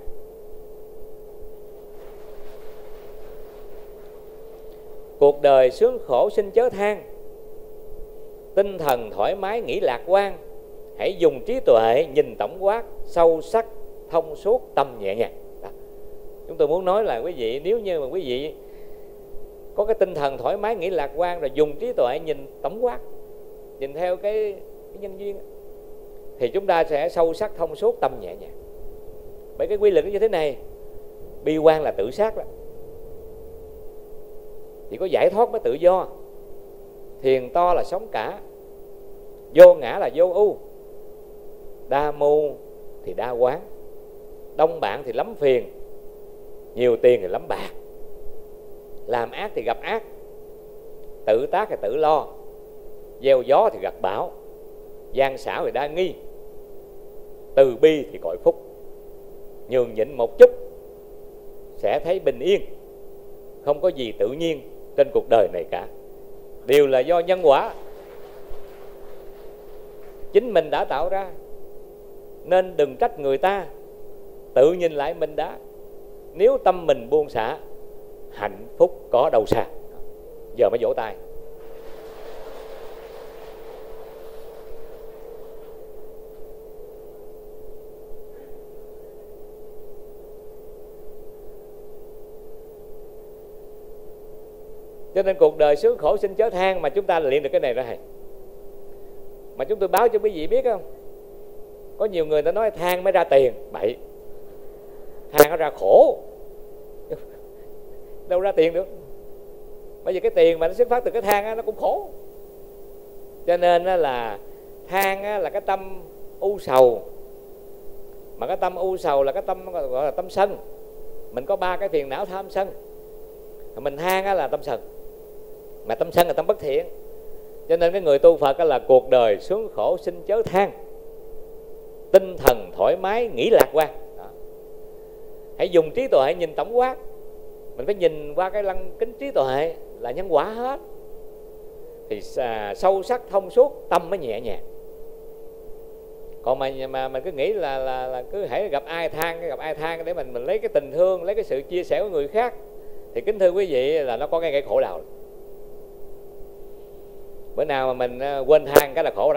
Cuộc đời sướng khổ xin chớ than. Tinh thần thoải mái nghĩ lạc quan. Hãy dùng trí tuệ nhìn tổng quát. Sâu sắc, thông suốt, tâm nhẹ nhàng. Đó. Chúng tôi muốn nói là quý vị, nếu như mà quý vị có cái tinh thần thoải mái nghĩ lạc quan, rồi dùng trí tuệ nhìn tổng quát, nhìn theo cái nhân duyên, thì chúng ta sẽ sâu sắc, thông suốt, tâm nhẹ nhàng. Bởi cái quy luật như thế này. Bi quan là tự sát đó. Chỉ có giải thoát mới tự do. Thiền to là sống cả. Vô ngã là vô ưu. Đa mưu thì đa quán. Đông bạn thì lắm phiền. Nhiều tiền thì lắm bạc. Làm ác thì gặp ác. Tự tác thì tự lo. Gieo gió thì gặt bão. Gian xảo thì đa nghi. Từ bi thì cội phúc. nhường nhịn một chút, sẽ thấy bình yên. Không có gì tự nhiên trên cuộc đời này cả, đều là do nhân quả chính mình đã tạo ra. Nên đừng trách người ta, tự nhìn lại mình đã. Nếu tâm mình buông xả, hạnh phúc có đâu xa. Giờ mới vỗ tay. Cho nên cuộc đời sướng khổ sinh chớ than, mà chúng ta luyện được cái này ra hay. Mà chúng tôi báo cho quý vị biết không, có nhiều người ta nói than mới ra tiền. Bậy, than nó ra khổ, đâu ra tiền được. Bởi vì cái tiền mà nó xuất phát từ cái than nó cũng khổ. Cho nên là than là cái tâm u sầu. Mà cái tâm u sầu là cái tâm gọi là tâm sân. Mình có 3 cái phiền não tham sân. Mình than là tâm sân, mà tâm sân là tâm bất thiện. Cho nên cái người tu Phật là cuộc đời sướng khổ sinh chớ than, tinh thần thoải mái nghĩ lạc quan. Hãy dùng trí tuệ nhìn tổng quát. Mình phải nhìn qua cái lăng kính trí tuệ là nhân quả hết, thì sâu sắc thông suốt, tâm mới nhẹ nhàng. Còn mà mình cứ nghĩ là cứ hãy gặp ai than để mình lấy cái tình thương, lấy cái sự chia sẻ của người khác, thì kính thưa quý vị là nó có cái khổ đau. Bữa nào mà mình quên than cái là khổ đó.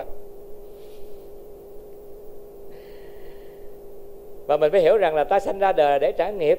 Và mình phải hiểu rằng là ta sanh ra đời để trả nghiệp.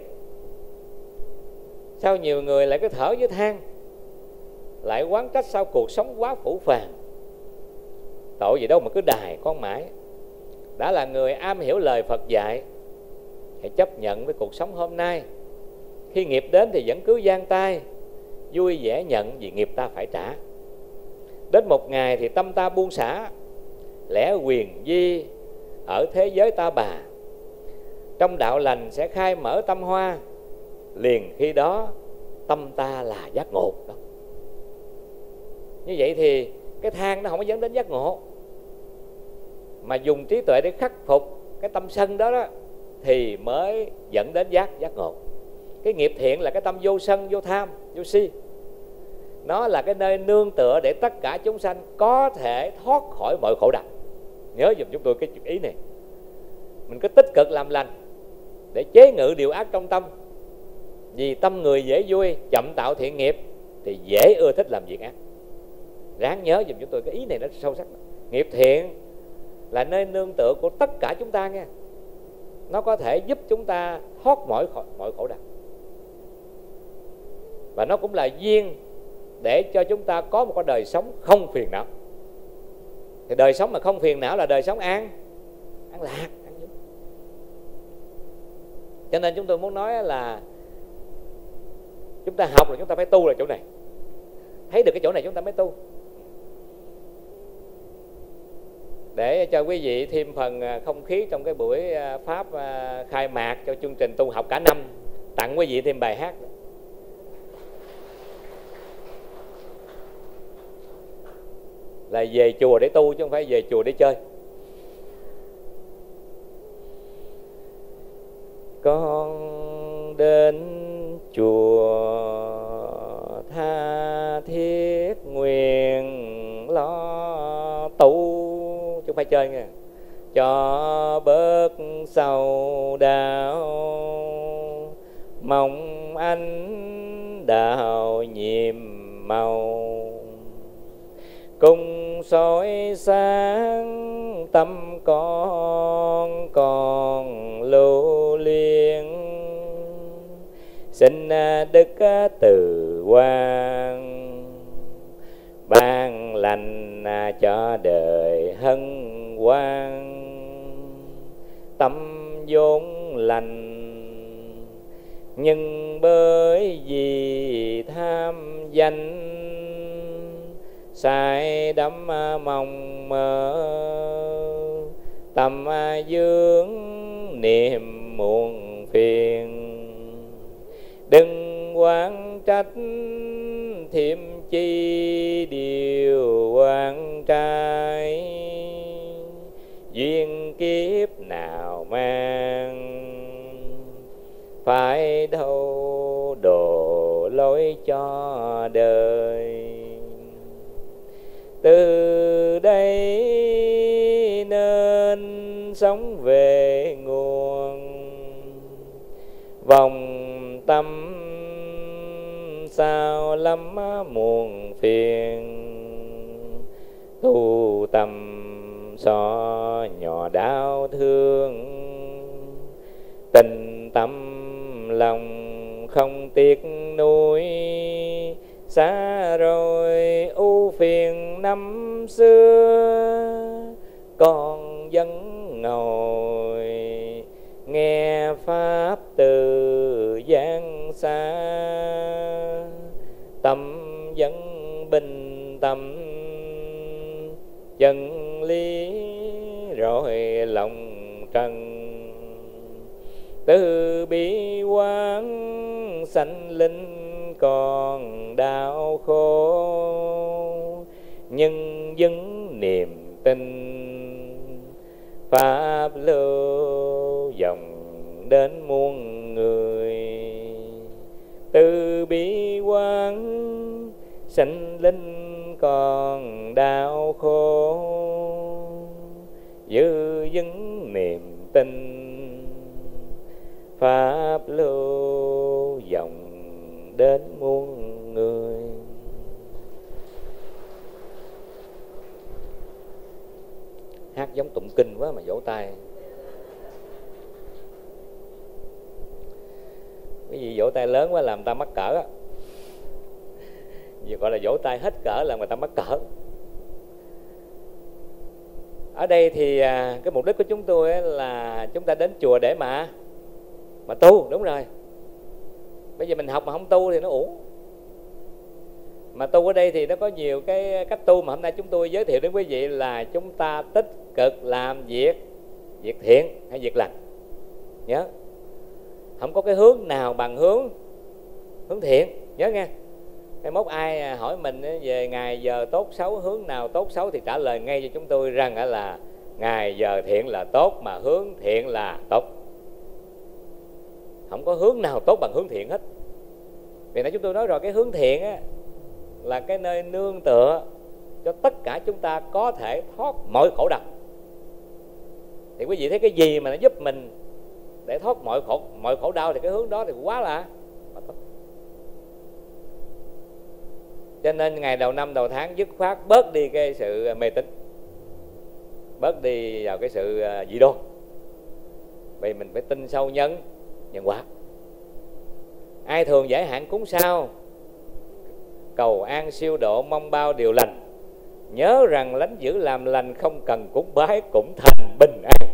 Sao nhiều người lại cứ thở với than, lại oán trách sao cuộc sống quá phũ phàng. Tội gì đâu mà cứ đài con mãi. Đã là người am hiểu lời Phật dạy, hãy chấp nhận với cuộc sống hôm nay. Khi nghiệp đến thì vẫn cứ giang tay, vui vẻ nhận vì nghiệp ta phải trả. Đến một ngày thì tâm ta buông xả, lẽ quyền di ở thế giới ta bà. Trong đạo lành sẽ khai mở tâm hoa, liền khi đó tâm ta là giác ngộ đó. Như vậy thì cái than nó không có dẫn đến giác ngộ, mà dùng trí tuệ để khắc phục cái tâm sân đó, thì mới dẫn đến giác ngộ. Cái nghiệp thiện là cái tâm vô sân, vô tham, vô si. Nó là cái nơi nương tựa để tất cả chúng sanh có thể thoát khỏi mọi khổ đau. Nhớ giùm chúng tôi cái chuyện ý này. Mình cứ tích cực làm lành để chế ngự điều ác trong tâm. Vì tâm người dễ vui, chậm tạo thiện nghiệp, thì dễ ưa thích làm việc ác. Ráng nhớ giùm chúng tôi cái ý này nó sâu sắc. Nghiệp thiện là nơi nương tựa của tất cả chúng ta nghe. Nó có thể giúp chúng ta thoát mọi khổ đau. Và nó cũng là duyên để cho chúng ta có một cái đời sống không phiền não. Thì đời sống mà không phiền não là đời sống an lạc, an vui. Cho nên chúng tôi muốn nói là chúng ta học là chúng ta phải tu là chỗ này. Thấy được cái chỗ này chúng ta mới tu. Để cho quý vị thêm phần không khí trong cái buổi pháp khai mạc cho chương trình tu học cả năm, tặng quý vị thêm bài hát. Là về chùa để tu chứ không phải về chùa để chơi. Con đến chùa tha thiết nguyện lo tu, chứ không phải chơi nha. Cho bớt sầu đau, mong ánh đào nhiệm màu, cùng soi sáng tâm con còn lưu luyện. Xin Đức Từ Quan ban lành cho đời hân hoan. Tâm vốn lành nhưng bởi vì tham danh, sai đắm mong mơ tâm dương niềm muộn phiền. Đừng oán trách thêm chi điều oan trai, duyên kiếp nào mang phải đâu đổ lối cho đời. Từ đây nên sống về nguồn, vòng tâm sao lắm muôn phiền. Tu tâm xóa nhỏ đau thương, tình tâm lòng không tiếc nuối. Xa rồi ưu phiền năm xưa, con vẫn ngồi nghe pháp từ gian xa. Tâm vẫn bình tâm chân lý, rồi lòng trần từ bi quán sanh linh còn đau khổ. Nhưng vững niềm tin pháp lưu dòng đến muôn người. Từ bi quán sanh linh còn đau khổ, giữ vững niềm tin pháp lưu dòng đến muôn người. Hát giống tụng kinh quá mà vỗ tay. Cái gì vỗ tay lớn quá làm ta mắc cỡ á. Gì gọi là vỗ tay hết cỡ là người ta mắc cỡ. Ở đây thì cái mục đích của chúng tôi là chúng ta đến chùa để mà tu, đúng rồi. Bây giờ mình học mà không tu thì nó uổng. Mà tu ở đây thì nó có nhiều cái cách tu mà hôm nay chúng tôi giới thiệu đến quý vị là chúng ta tích cực làm việc thiện hay việc lành. Nhớ, không có cái hướng nào bằng hướng thiện, nhớ nghe. Mai mốt ai hỏi mình về ngày giờ tốt xấu, hướng nào tốt xấu thì trả lời ngay cho chúng tôi rằng là ngày giờ thiện là tốt mà hướng thiện là tốt. Không có hướng nào tốt bằng hướng thiện hết. Vì nãy chúng tôi nói rồi, cái hướng thiện á là cái nơi nương tựa cho tất cả chúng ta có thể thoát mọi khổ đau. Thì quý vị thấy cái gì mà nó giúp mình để thoát mọi khổ đau thì cái hướng đó thì quá là tốt. Cho nên ngày đầu năm đầu tháng dứt khoát bớt đi cái sự mê tín, bớt đi vào cái sự dị đoan. Vì mình phải tin sâu nhân quả. Ai thường giải hạn cúng sao, cầu an siêu độ mong bao điều lành. Nhớ rằng lánh giữ làm lành, không cần cúng bái cũng thành bình an.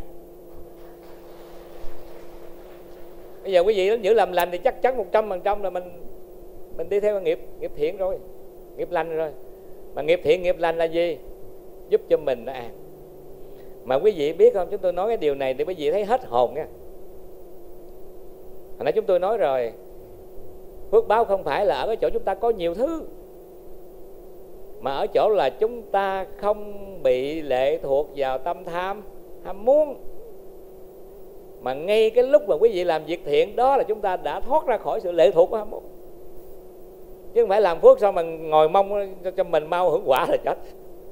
Bây giờ quý vị lánh giữ làm lành thì chắc chắn 100% là mình đi theo nghiệp thiện rồi, nghiệp lành rồi. Mà nghiệp thiện nghiệp lành là gì? Giúp cho mình nó an. Mà quý vị biết không, chúng tôi nói cái điều này thì quý vị thấy hết hồn nha. Hồi nãy chúng tôi nói rồi, phước báo không phải là ở cái chỗ chúng ta có nhiều thứ, mà ở chỗ là chúng ta không bị lệ thuộc vào tâm tham, ham muốn. Mà ngay cái lúc mà quý vị làm việc thiện đó là chúng ta đã thoát ra khỏi sự lệ thuộc của ham muốn. Chứ không phải làm phước sao mà ngồi mong cho mình mau hưởng quả là chết.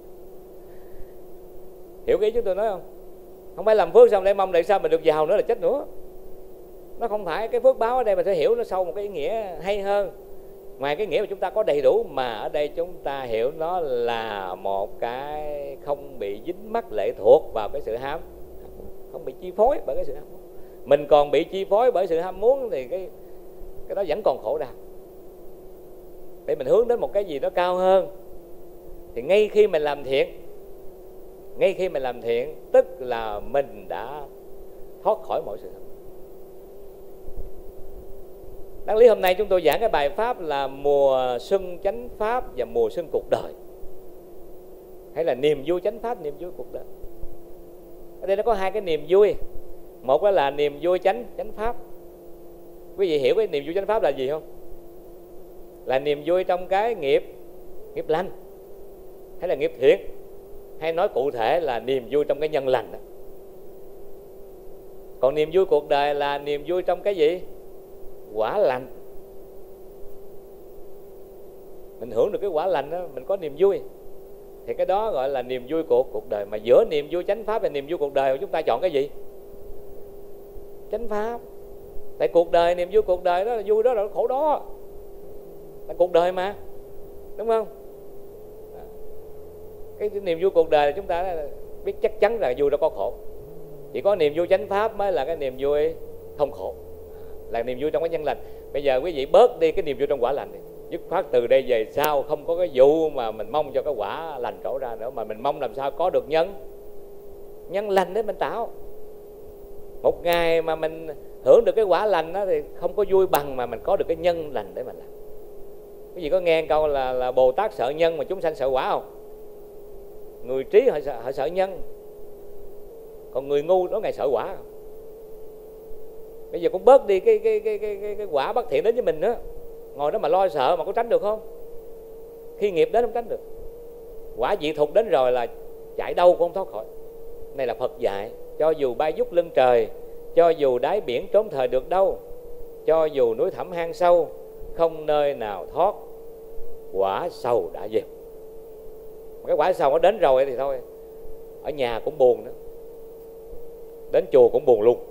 Hiểu cái ý chúng tôi nói không? Không phải làm phước xong để mong để sao mình được giàu nữa là chết nữa. Nó không phải. Cái phước báo ở đây mình phải hiểu nó sâu một cái ý nghĩa hay hơn. Ngoài cái nghĩa mà chúng ta có đầy đủ, mà ở đây chúng ta hiểu nó là một cái không bị dính mắc lệ thuộc vào cái sự ham, không bị chi phối bởi cái sự ham muốn. Mình còn bị chi phối bởi sự ham muốn thì cái đó vẫn còn khổ đau. Để mình hướng đến một cái gì đó cao hơn. Thì ngay khi mình làm thiện, tức là mình đã thoát khỏi mọi sự ham. Đáng lý hôm nay chúng tôi giảng cái bài pháp là mùa xuân chánh pháp và mùa xuân cuộc đời, hay là niềm vui chánh pháp, niềm vui cuộc đời. Ở đây nó có hai cái niềm vui. Một là niềm vui chánh pháp. Quý vị hiểu cái niềm vui chánh pháp là gì không? Là niềm vui trong cái nghiệp lành hay là nghiệp thiện, hay nói cụ thể là niềm vui trong cái nhân lành đó. Còn niềm vui cuộc đời là niềm vui trong cái gì? quả lành. Mình hưởng được cái quả lành đó, mình có niềm vui, thì cái đó gọi là niềm vui của cuộc đời. Mà giữa niềm vui chánh pháp và niềm vui cuộc đời, chúng ta chọn cái gì? Chánh pháp. Tại cuộc đời, niềm vui cuộc đời đó là vui, đó là khổ đó, là cuộc đời mà, đúng không? Cái niềm vui cuộc đời là chúng ta biết chắc chắn là vui đó có khổ. Chỉ có niềm vui chánh pháp mới là cái niềm vui không khổ, là niềm vui trong cái nhân lành. Bây giờ quý vị bớt đi cái niềm vui trong quả lành đi. Dứt khoát từ đây về sau không có cái vụ mà mình mong cho cái quả lành trổ ra nữa, mà mình mong làm sao có được nhân lành để mình tạo. Một ngày mà mình hưởng được cái quả lành đó thì không có vui bằng mà mình có được cái nhân lành để mình làm. Quý vị có nghe câu là Bồ Tát sợ nhân mà chúng sanh sợ quả không? Người trí họ sợ nhân, còn người ngu đó ngày sợ quả. Bây giờ cũng bớt đi cái quả bất thiện đến với mình nữa, ngồi đó mà lo sợ mà có tránh được không? Khi nghiệp đến không tránh được. Quả dị thục đến rồi là chạy đâu cũng không thoát khỏi. Này là Phật dạy, cho dù bay vút lưng trời, cho dù đáy biển trốn thời được đâu, cho dù núi thẳm hang sâu, không nơi nào thoát quả sầu đã về. Cái quả sầu nó đến rồi thì thôi, ở nhà cũng buồn nữa, đến chùa cũng buồn luôn.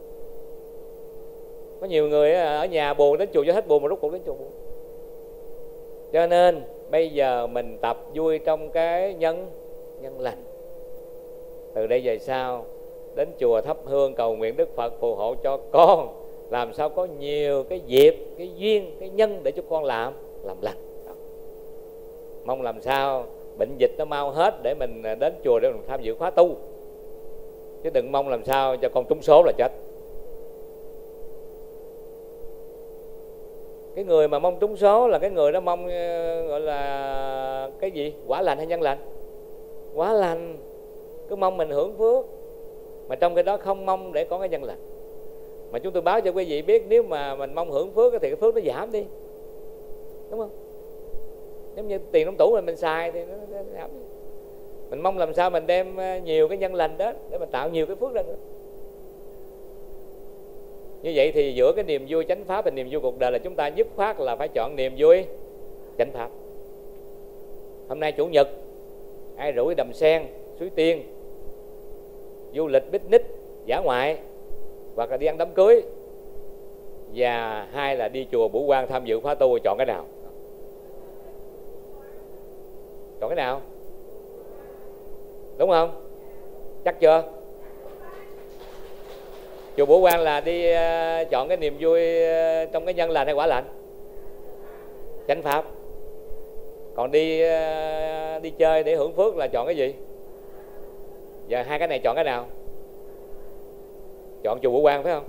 Có nhiều người ở nhà buồn, đến chùa cho hết buồn, mà rốt cuộc đến chùa buồn. Cho nên bây giờ mình tập vui trong cái nhân lành. Từ đây về sau đến chùa thắp hương cầu nguyện Đức Phật phù hộ cho con, làm sao có nhiều cái dịp, cái duyên, cái nhân để cho con làm lành. Mong làm sao bệnh dịch nó mau hết để mình đến chùa để mình tham dự khóa tu, chứ đừng mong làm sao cho con trúng số là chết. Cái người mà mong trúng số là cái người đó mong gọi là cái gì? Quả lành hay nhân lành? Quả lành. Cứ mong mình hưởng phước, mà trong cái đó không mong để có cái nhân lành. Mà chúng tôi báo cho quý vị biết, nếu mà mình mong hưởng phước thì cái phước nó giảm đi, đúng không? Giống như tiền trong tủ mình xài thì nó giảm đi. Mình mong làm sao mình đem nhiều cái nhân lành đó để mình tạo nhiều cái phước ra nữa. Như vậy thì giữa cái niềm vui chánh pháp và niềm vui cuộc đời là chúng ta dứt khoát là phải chọn niềm vui chánh pháp. Hôm nay Chủ nhật, ai rủ đi Đầm Sen, Suối Tiên, du lịch picnic, dã ngoại, hoặc là đi ăn đám cưới, và hai là đi chùa Bửu Quang tham dự khóa tu, chọn cái nào? Chọn cái nào? Đúng không? Chắc chưa? Chùa Bửu Quang là đi chọn cái niềm vui trong cái nhân lành hay quả lành? Chánh pháp. Còn đi chơi để hưởng phước là chọn cái gì? Giờ hai cái này chọn cái nào? Chọn chùa Bửu Quang phải không?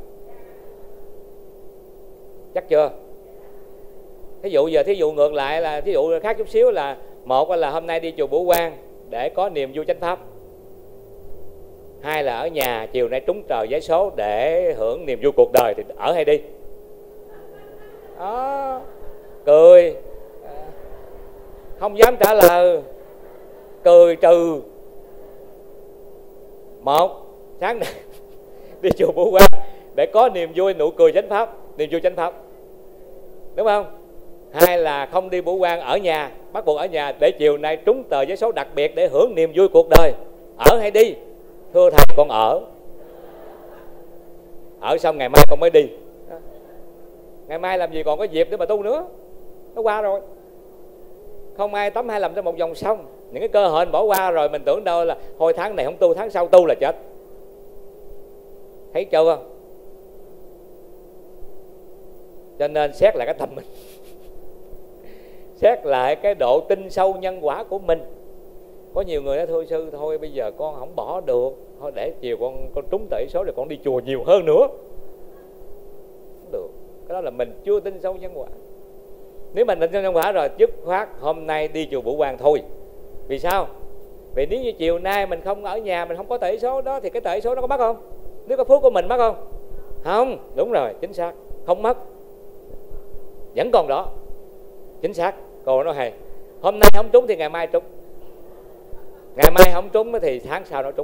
Chắc chưa? Thí dụ ngược lại là thí dụ khác chút xíu, là một là hôm nay đi chùa Bửu Quang để có niềm vui chánh pháp, hai là ở nhà chiều nay trúng trời giấy số để hưởng niềm vui cuộc đời, thì ở hay đi? Đó, cười, không dám trả lời, cười trừ. Một, sáng nay đi chùa Bửu Quang để có niềm vui nụ cười chánh pháp, niềm vui chánh pháp, đúng không? Hai là không đi Bửu Quang, ở nhà, bắt buộc ở nhà để chiều nay trúng tờ giấy số đặc biệt để hưởng niềm vui cuộc đời. Ở hay đi? Thưa thầy, con ở xong ngày mai con mới đi. Ngày mai làm gì còn có dịp để mà tu nữa, nó qua rồi. Không ai tắm 2 lần trong một vòng sông. Những cái cơ hội mình bỏ qua rồi, mình tưởng đâu là thôi tháng này không tu, tháng sau tu là chết. Thấy chưa không? Cho nên xét lại cái tâm mình, xét lại cái độ tin sâu nhân quả của mình. Có nhiều người nói thôi sư, thôi bây giờ con không bỏ được, thôi để chiều con trúng tỷ số rồi con đi chùa nhiều hơn nữa. Không được. Cái đó là mình chưa tin sâu nhân quả. Nếu mình tin sâu nhân quả rồi, dứt khoát hôm nay đi chùa Bửu Quang thôi. Vì sao? Vì nếu như chiều nay mình không ở nhà, mình không có tỷ số đó, thì cái tỷ số đó có mất không? Nếu có phước của mình mất không? Không. Đúng rồi, chính xác, không mất, vẫn còn đó. Chính xác. Cô nói hay, hôm nay không trúng thì ngày mai trúng, ngày mai không trúng thì tháng sau nó trúng,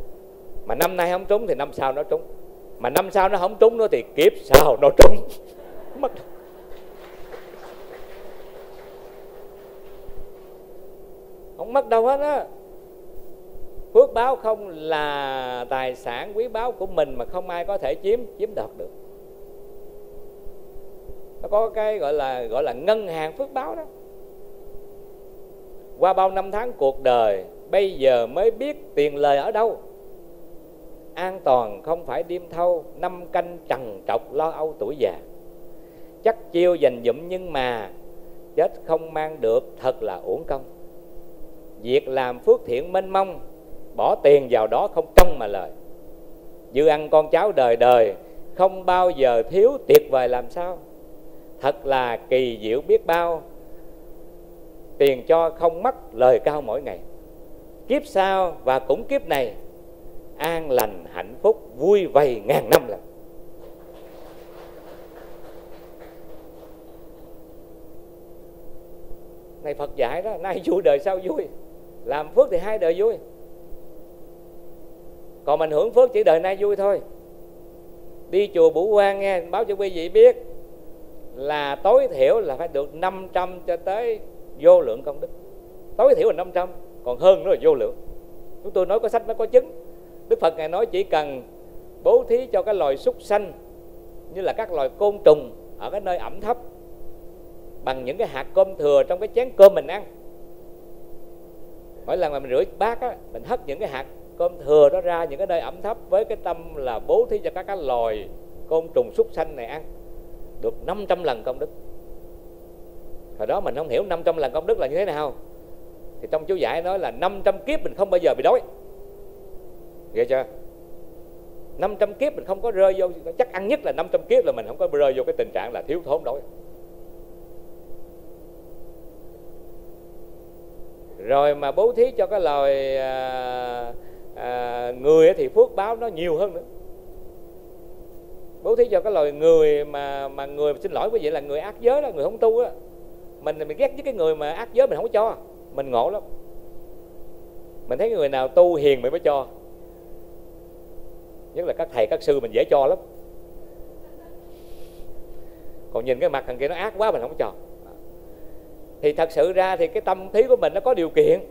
mà năm nay không trúng thì năm sau nó trúng, mà năm sau nó không trúng nữa thì kiếp sau nó trúng. mất. Không mất đâu hết á. Phước báo không là tài sản quý báu của mình mà không ai có thể chiếm đoạt được. Nó có cái gọi là ngân hàng phước báo đó. Qua bao năm tháng cuộc đời, bây giờ mới biết tiền lời ở đâu. An toàn không phải đêm thâu, năm canh trằn trọc lo âu tuổi già. Chắc chiêu dành dụm nhưng mà chết không mang được, thật là uổng công. Việc làm phước thiện mênh mông, bỏ tiền vào đó không trông mà lời. Dư ăn con cháu đời đời, không bao giờ thiếu, tuyệt vời làm sao. Thật là kỳ diệu biết bao, tiền cho không mất, lời cao mỗi ngày. Kiếp sau và cũng kiếp này, an lành hạnh phúc vui vầy ngàn năm lần. Này Phật dạy đó, nay vui đời sau vui. Làm phước thì hai đời vui. Còn mình hưởng phước chỉ đời nay vui thôi. Đi chùa Bửu Quan nghe, báo cho quý vị biết là tối thiểu là phải được 500 cho tới vô lượng công đức. Tối thiểu là 500, còn hơn nữa là vô lượng. Chúng tôi nói có sách nó có chứng. Đức Phật Ngài nói chỉ cần bố thí cho cái loài súc sanh, như là các loài côn trùng ở cái nơi ẩm thấp, bằng những cái hạt cơm thừa trong cái chén cơm mình ăn. Mỗi lần mà mình rửa bát á, mình hất những cái hạt cơm thừa đó ra những cái nơi ẩm thấp với cái tâm là bố thí cho các cái loài côn trùng súc sanh này ăn, được 500 lần công đức. Hồi đó mình không hiểu 500 lần công đức là như thế nào, thì trong chú giải nói là 500 kiếp mình không bao giờ bị đói. Ghê chưa? 500 kiếp mình không có rơi vô, chắc ăn nhất là 500 kiếp là mình không có rơi vô cái tình trạng là thiếu thốn đói. Rồi mà bố thí cho cái loài người thì phước báo nó nhiều hơn nữa. Bố thí cho cái loài người mà người, xin lỗi quý vị, là người ác giới đó, người không tu á. Mình ghét với cái người mà ác giới mình không có cho. Mình ngộ lắm. Mình thấy người nào tu hiền mình mới cho. Nhất là các thầy các sư mình dễ cho lắm. Còn nhìn cái mặt thằng kia nó ác quá mình không có cho. Thì thật sự ra thì cái tâm thí của mình nó có điều kiện.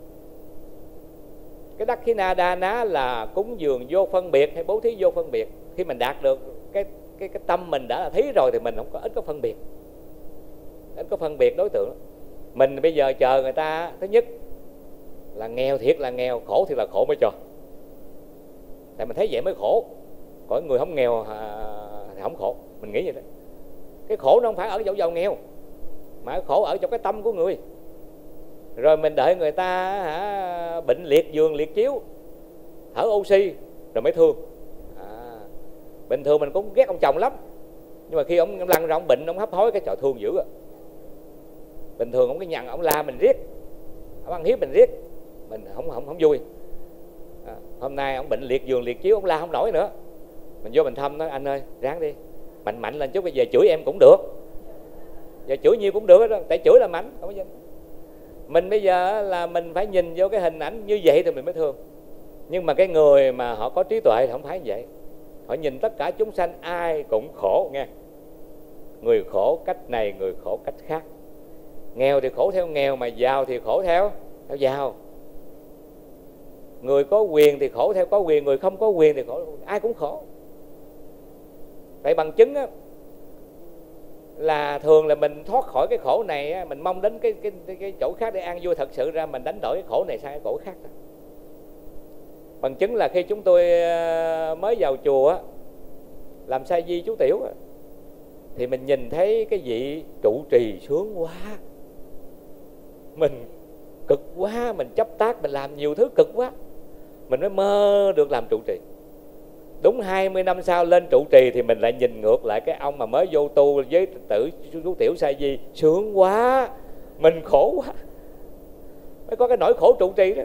Cái đắc khí na đa ná là cúng dường vô phân biệt hay bố thí vô phân biệt. Khi mình đạt được cái tâm mình đã là thí rồi thì mình không có, ít có phân biệt. Ít có phân biệt đối tượng. Mình bây giờ chờ người ta, thứ nhất là nghèo thiệt là nghèo, khổ thiệt là khổ mới cho. Tại mình thấy vậy mới khổ. Còn người không nghèo thì không khổ. Mình nghĩ vậy đó. Cái khổ nó không phải ở chỗ giàu nghèo, mà khổ ở trong cái tâm của người. Rồi mình đợi người ta bệnh liệt giường liệt chiếu, thở oxy rồi mới thương. Bình thường mình cũng ghét ông chồng lắm, nhưng mà khi ông lăn ra ông bệnh, ông hấp hối cái trò thương dữ. Bình thường ông cái nhằn, ông la mình riết, ông ăn hiếp mình riết, mình không vui. Hôm nay ông bệnh liệt giường liệt chiếu, ông la không nổi nữa. Mình vô mình thăm nói: anh ơi ráng đi, mạnh lên chút, bây giờ chửi em cũng được, giờ chửi nhiều cũng được đó, tại chửi là mạnh. Không có gì. Mình bây giờ là mình phải nhìn vô cái hình ảnh như vậy thì mình mới thương. Nhưng mà cái người mà họ có trí tuệ thì không phải như vậy. Họ nhìn tất cả chúng sanh ai cũng khổ nghe. Người khổ cách này, người khổ cách khác. Nghèo thì khổ theo nghèo, mà giàu thì khổ theo giàu. Người có quyền thì khổ theo có quyền, người không có quyền thì khổ, ai cũng khổ. Vậy bằng chứng á, là thường là mình thoát khỏi cái khổ này á, mình mong đến cái chỗ khác để an vui. Thật sự ra mình đánh đổi cái khổ này sang cái khổ khác thôi. Bằng chứng là khi chúng tôi mới vào chùa á, làm sa di chú tiểu á, thì mình nhìn thấy cái vị trụ trì sướng quá, mình cực quá, mình chấp tác, mình làm nhiều thứ cực quá, mình mới mơ được làm trụ trì. Đúng 20 năm sau lên trụ trì thì mình lại nhìn ngược lại cái ông mà mới vô tu với tử chú tiểu sa di, sướng quá, mình khổ quá. Mới có cái nỗi khổ trụ trì đó.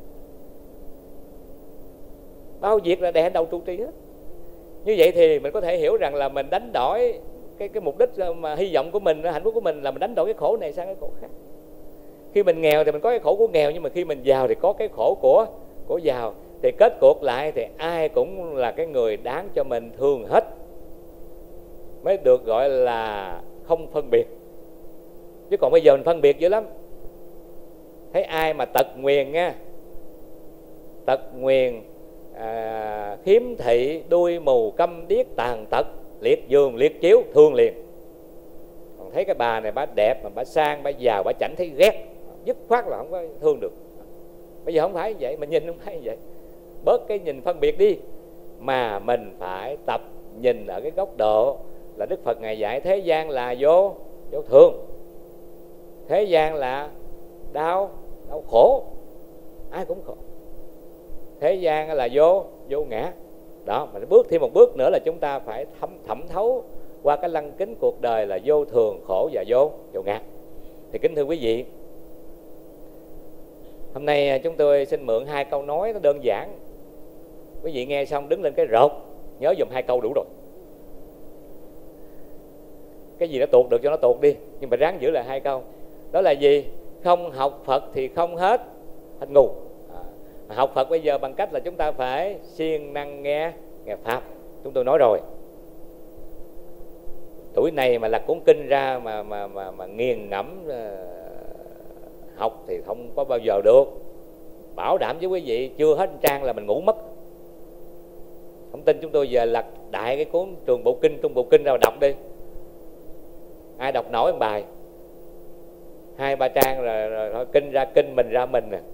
Bao việc là đè đầu trụ trì hết. Như vậy thì mình có thể hiểu rằng là mình đánh đổi cái mục đích mà hy vọng của mình, hạnh phúc của mình là mình đánh đổi cái khổ này sang cái khổ khác. Khi mình nghèo thì mình có cái khổ của nghèo, nhưng mà khi mình giàu thì có cái khổ của giàu. Thì kết cuộc lại thì ai cũng là cái người đáng cho mình thương hết. mới được gọi là không phân biệt. Chứ còn bây giờ mình phân biệt dữ lắm. Thấy ai mà tật nguyền nha, tật nguyền, khiếm thị, đuôi mù, câm điếc, tàn tật, liệt giường, liệt chiếu, thương liền. Còn thấy cái bà này bà đẹp mà bà sang, bà giàu, bà chảnh thấy ghét, dứt khoát là không có thương được. Bây giờ không phải như vậy, mình nhìn không phải như vậy. Bớt cái nhìn phân biệt đi, mà mình phải tập nhìn ở cái góc độ là Đức Phật Ngài dạy thế gian là vô thường, thế gian là đau khổ, ai cũng khổ. Thế gian là vô ngã. Đó, mà bước thêm một bước nữa là chúng ta phải thẩm thấu qua cái lăng kính cuộc đời là vô thường, khổ và vô ngã. Thì kính thưa quý vị, hôm nay chúng tôi xin mượn 2 câu nói nó đơn giản. Quý vị nghe xong đứng lên cái rột, nhớ dùm 2 câu đủ rồi. Cái gì nó tuột được cho nó tuột đi, nhưng mà ráng giữ lại 2 câu. Đó là gì? Không học Phật thì không hết ngu. Học Phật bây giờ bằng cách là chúng ta phải siêng năng nghe Pháp. Chúng tôi nói rồi, tuổi này mà lật cuốn kinh ra mà nghiền ngẫm học thì không có bao giờ được. Bảo đảm với quý vị chưa hết trang là mình ngủ mất. Không tin chúng tôi giờ lật đại cái cuốn Trường Bộ Kinh, Trung Bộ Kinh ra đọc đi. Ai đọc nổi một bài 2-3 trang rồi thôi, kinh ra kinh, mình ra mình nè.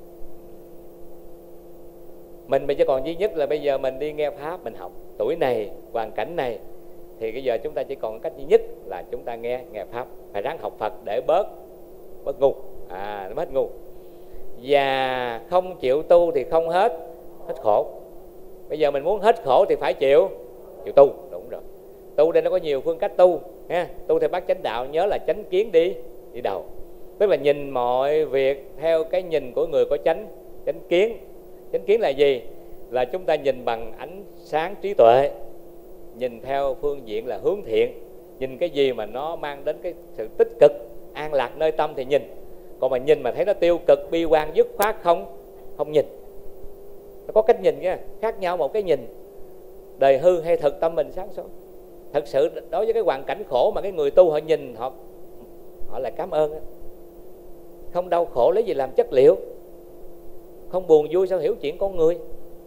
Mình bây giờ còn duy nhất là bây giờ mình đi nghe Pháp, mình học. Tuổi này, hoàn cảnh này thì bây giờ chúng ta chỉ còn cách duy nhất là chúng ta nghe Pháp. Phải ráng học Phật để bớt ngu, nó hết ngu. Và không chịu tu thì không hết khổ. Bây giờ mình muốn hết khổ thì phải chịu tu. Đúng rồi. Tu đây nó có nhiều phương cách tu ha. Tu theo bát chánh đạo, nhớ là chánh kiến đi đầu. Tức là nhìn mọi việc theo cái nhìn của người có chánh kiến. Chánh kiến là gì? Là chúng ta nhìn bằng ánh sáng trí tuệ, nhìn theo phương diện là hướng thiện, nhìn cái gì mà nó mang đến cái sự tích cực, an lạc nơi tâm thì nhìn. Còn mà nhìn mà thấy nó tiêu cực, bi quan, dứt khoát không nhìn. Nó có cách nhìn nha, khác nhau một cái nhìn. Đời hư hay thực, tâm mình sáng suốt. Thật sự đối với cái hoàn cảnh khổ mà cái người tu họ nhìn, họ lại cảm ơn. Không đau khổ lấy gì làm chất liệu, không buồn vui sao hiểu chuyện con người.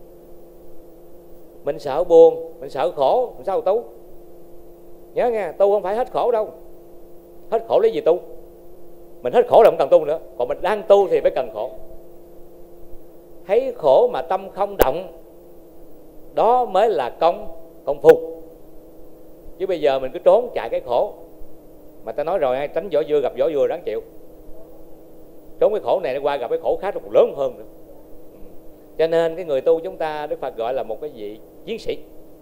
Mình sợ buồn, mình sợ khổ, mình sao tu? Nhớ nghe, tu không phải hết khổ đâu. Hết khổ lấy gì tu? Mình hết khổ là không cần tu nữa. Còn mình đang tu thì phải cần khổ. Thấy khổ mà tâm không động, đó mới là công phu. Chứ bây giờ mình cứ trốn chạy cái khổ. Mà ta nói rồi, tránh vỏ dưa gặp vỏ dừa đáng chịu. Trốn cái khổ này nó qua gặp cái khổ khác nó còn lớn hơn nữa. Cho nên cái người tu chúng ta, Đức Phật gọi là một cái vị chiến sĩ,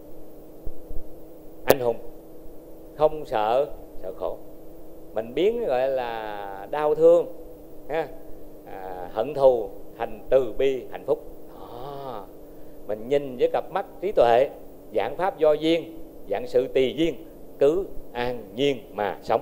anh hùng, không sợ khổ. Mình biến gọi là đau thương, hận thù thành từ bi hạnh phúc. Đó. Mình nhìn với cặp mắt trí tuệ, giảng pháp do duyên, giảng sự tùy duyên, cứ an nhiên mà sống.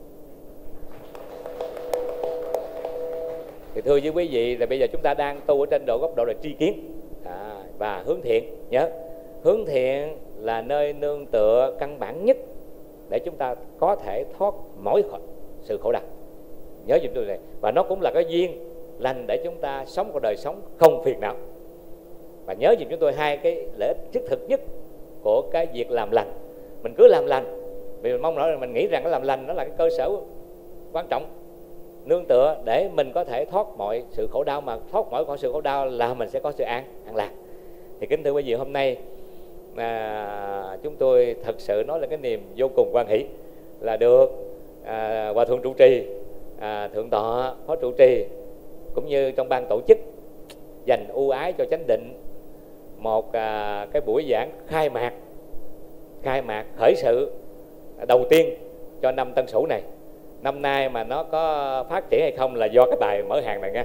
Thì thưa với quý vị là bây giờ chúng ta đang tu ở trên góc độ là tri kiến và hướng thiện. Nhớ, hướng thiện là nơi nương tựa căn bản nhất để chúng ta có thể thoát mỗi sự khổ đau. Nhớ giùm tôi này. Và nó cũng là cái duyên lành để chúng ta sống cuộc đời sống không phiền não. Và nhớ giùm chúng tôi 2 cái lợi ích thiết thực nhất của cái việc làm lành. Mình cứ làm lành vì mình mong nói là mình nghĩ rằng cái làm lành nó là cái cơ sở quan trọng, nương tựa để mình có thể thoát mọi sự khổ đau. Mà thoát mọi sự khổ đau là mình sẽ có sự an lạc. Thì kính thưa quý vị, hôm nay chúng tôi thật sự nói là cái niềm vô cùng hoan hỷ là được Hòa Thượng trụ trì, Thượng tọa Phó trụ trì cũng như trong ban tổ chức dành ưu ái cho chánh định một cái buổi giảng khai mạc khởi sự đầu tiên cho năm Tân Sửu này. Năm nay mà nó có phát triển hay không là do cái bài mở hàng này nha.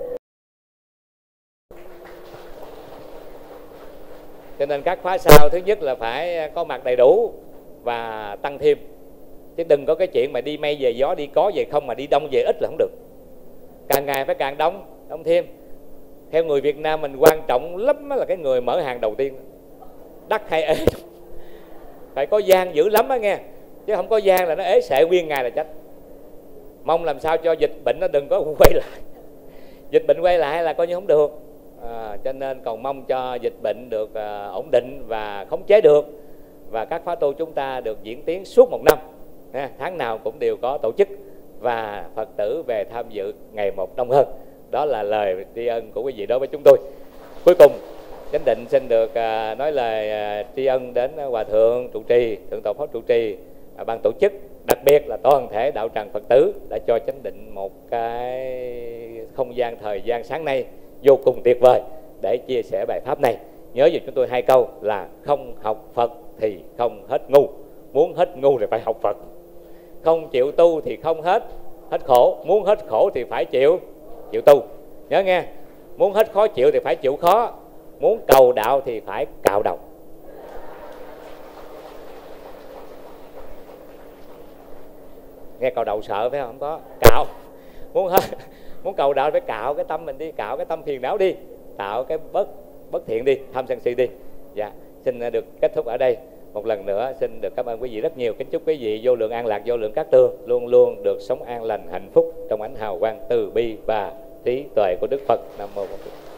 Cho nên các khóa sau thứ nhất là phải có mặt đầy đủ và tăng thêm. Chứ đừng có cái chuyện mà đi mây về gió, đi có về không, mà đi đông về ít là không được. Càng ngày phải càng đông thêm. Theo người Việt Nam mình quan trọng lắm là cái người mở hàng đầu tiên, đắt hay ế phải có gian dữ lắm á nghe. chứ không có gian là nó ế sệ nguyên ngày là chết. Mong làm sao cho dịch bệnh nó đừng có quay lại. Dịch bệnh quay lại là coi như không được. Cho nên còn mong cho dịch bệnh được ổn định và khống chế được, và các khóa tu chúng ta được diễn tiến suốt một năm, tháng nào cũng đều có tổ chức và Phật tử về tham dự ngày một đông hơn. Đó là lời tri ân của quý vị đối với chúng tôi. Cuối cùng Chánh Định xin được nói lời tri ân đến Hòa Thượng trụ trì, Thượng tọa Pháp trụ trì, ban tổ chức, đặc biệt là toàn thể đạo tràng Phật tử đã cho Chánh Định một cái không gian thời gian sáng nay vô cùng tuyệt vời để chia sẻ bài pháp này. Nhớ giùm chúng tôi hai câu là không học Phật thì không hết ngu, muốn hết ngu thì phải học Phật. Không chịu tu thì không hết khổ, muốn hết khổ thì phải chịu tu. Nhớ nghe, muốn hết khó chịu thì phải chịu khó, muốn cầu đạo thì phải cạo đầu. Nghe cạo đầu sợ phải không? Không có cạo. Muốn cầu đạo phải cạo cái tâm mình đi, cạo cái tâm phiền não đi, tạo cái bất thiện đi, tham sân si đi. Dạ, xin được kết thúc ở đây. Một lần nữa xin được cảm ơn quý vị rất nhiều. Kính chúc quý vị vô lượng an lạc, vô lượng cát tường, luôn luôn được sống an lành, hạnh phúc trong ánh hào quang từ bi và trí tuệ của Đức Phật. Nam mô Phật.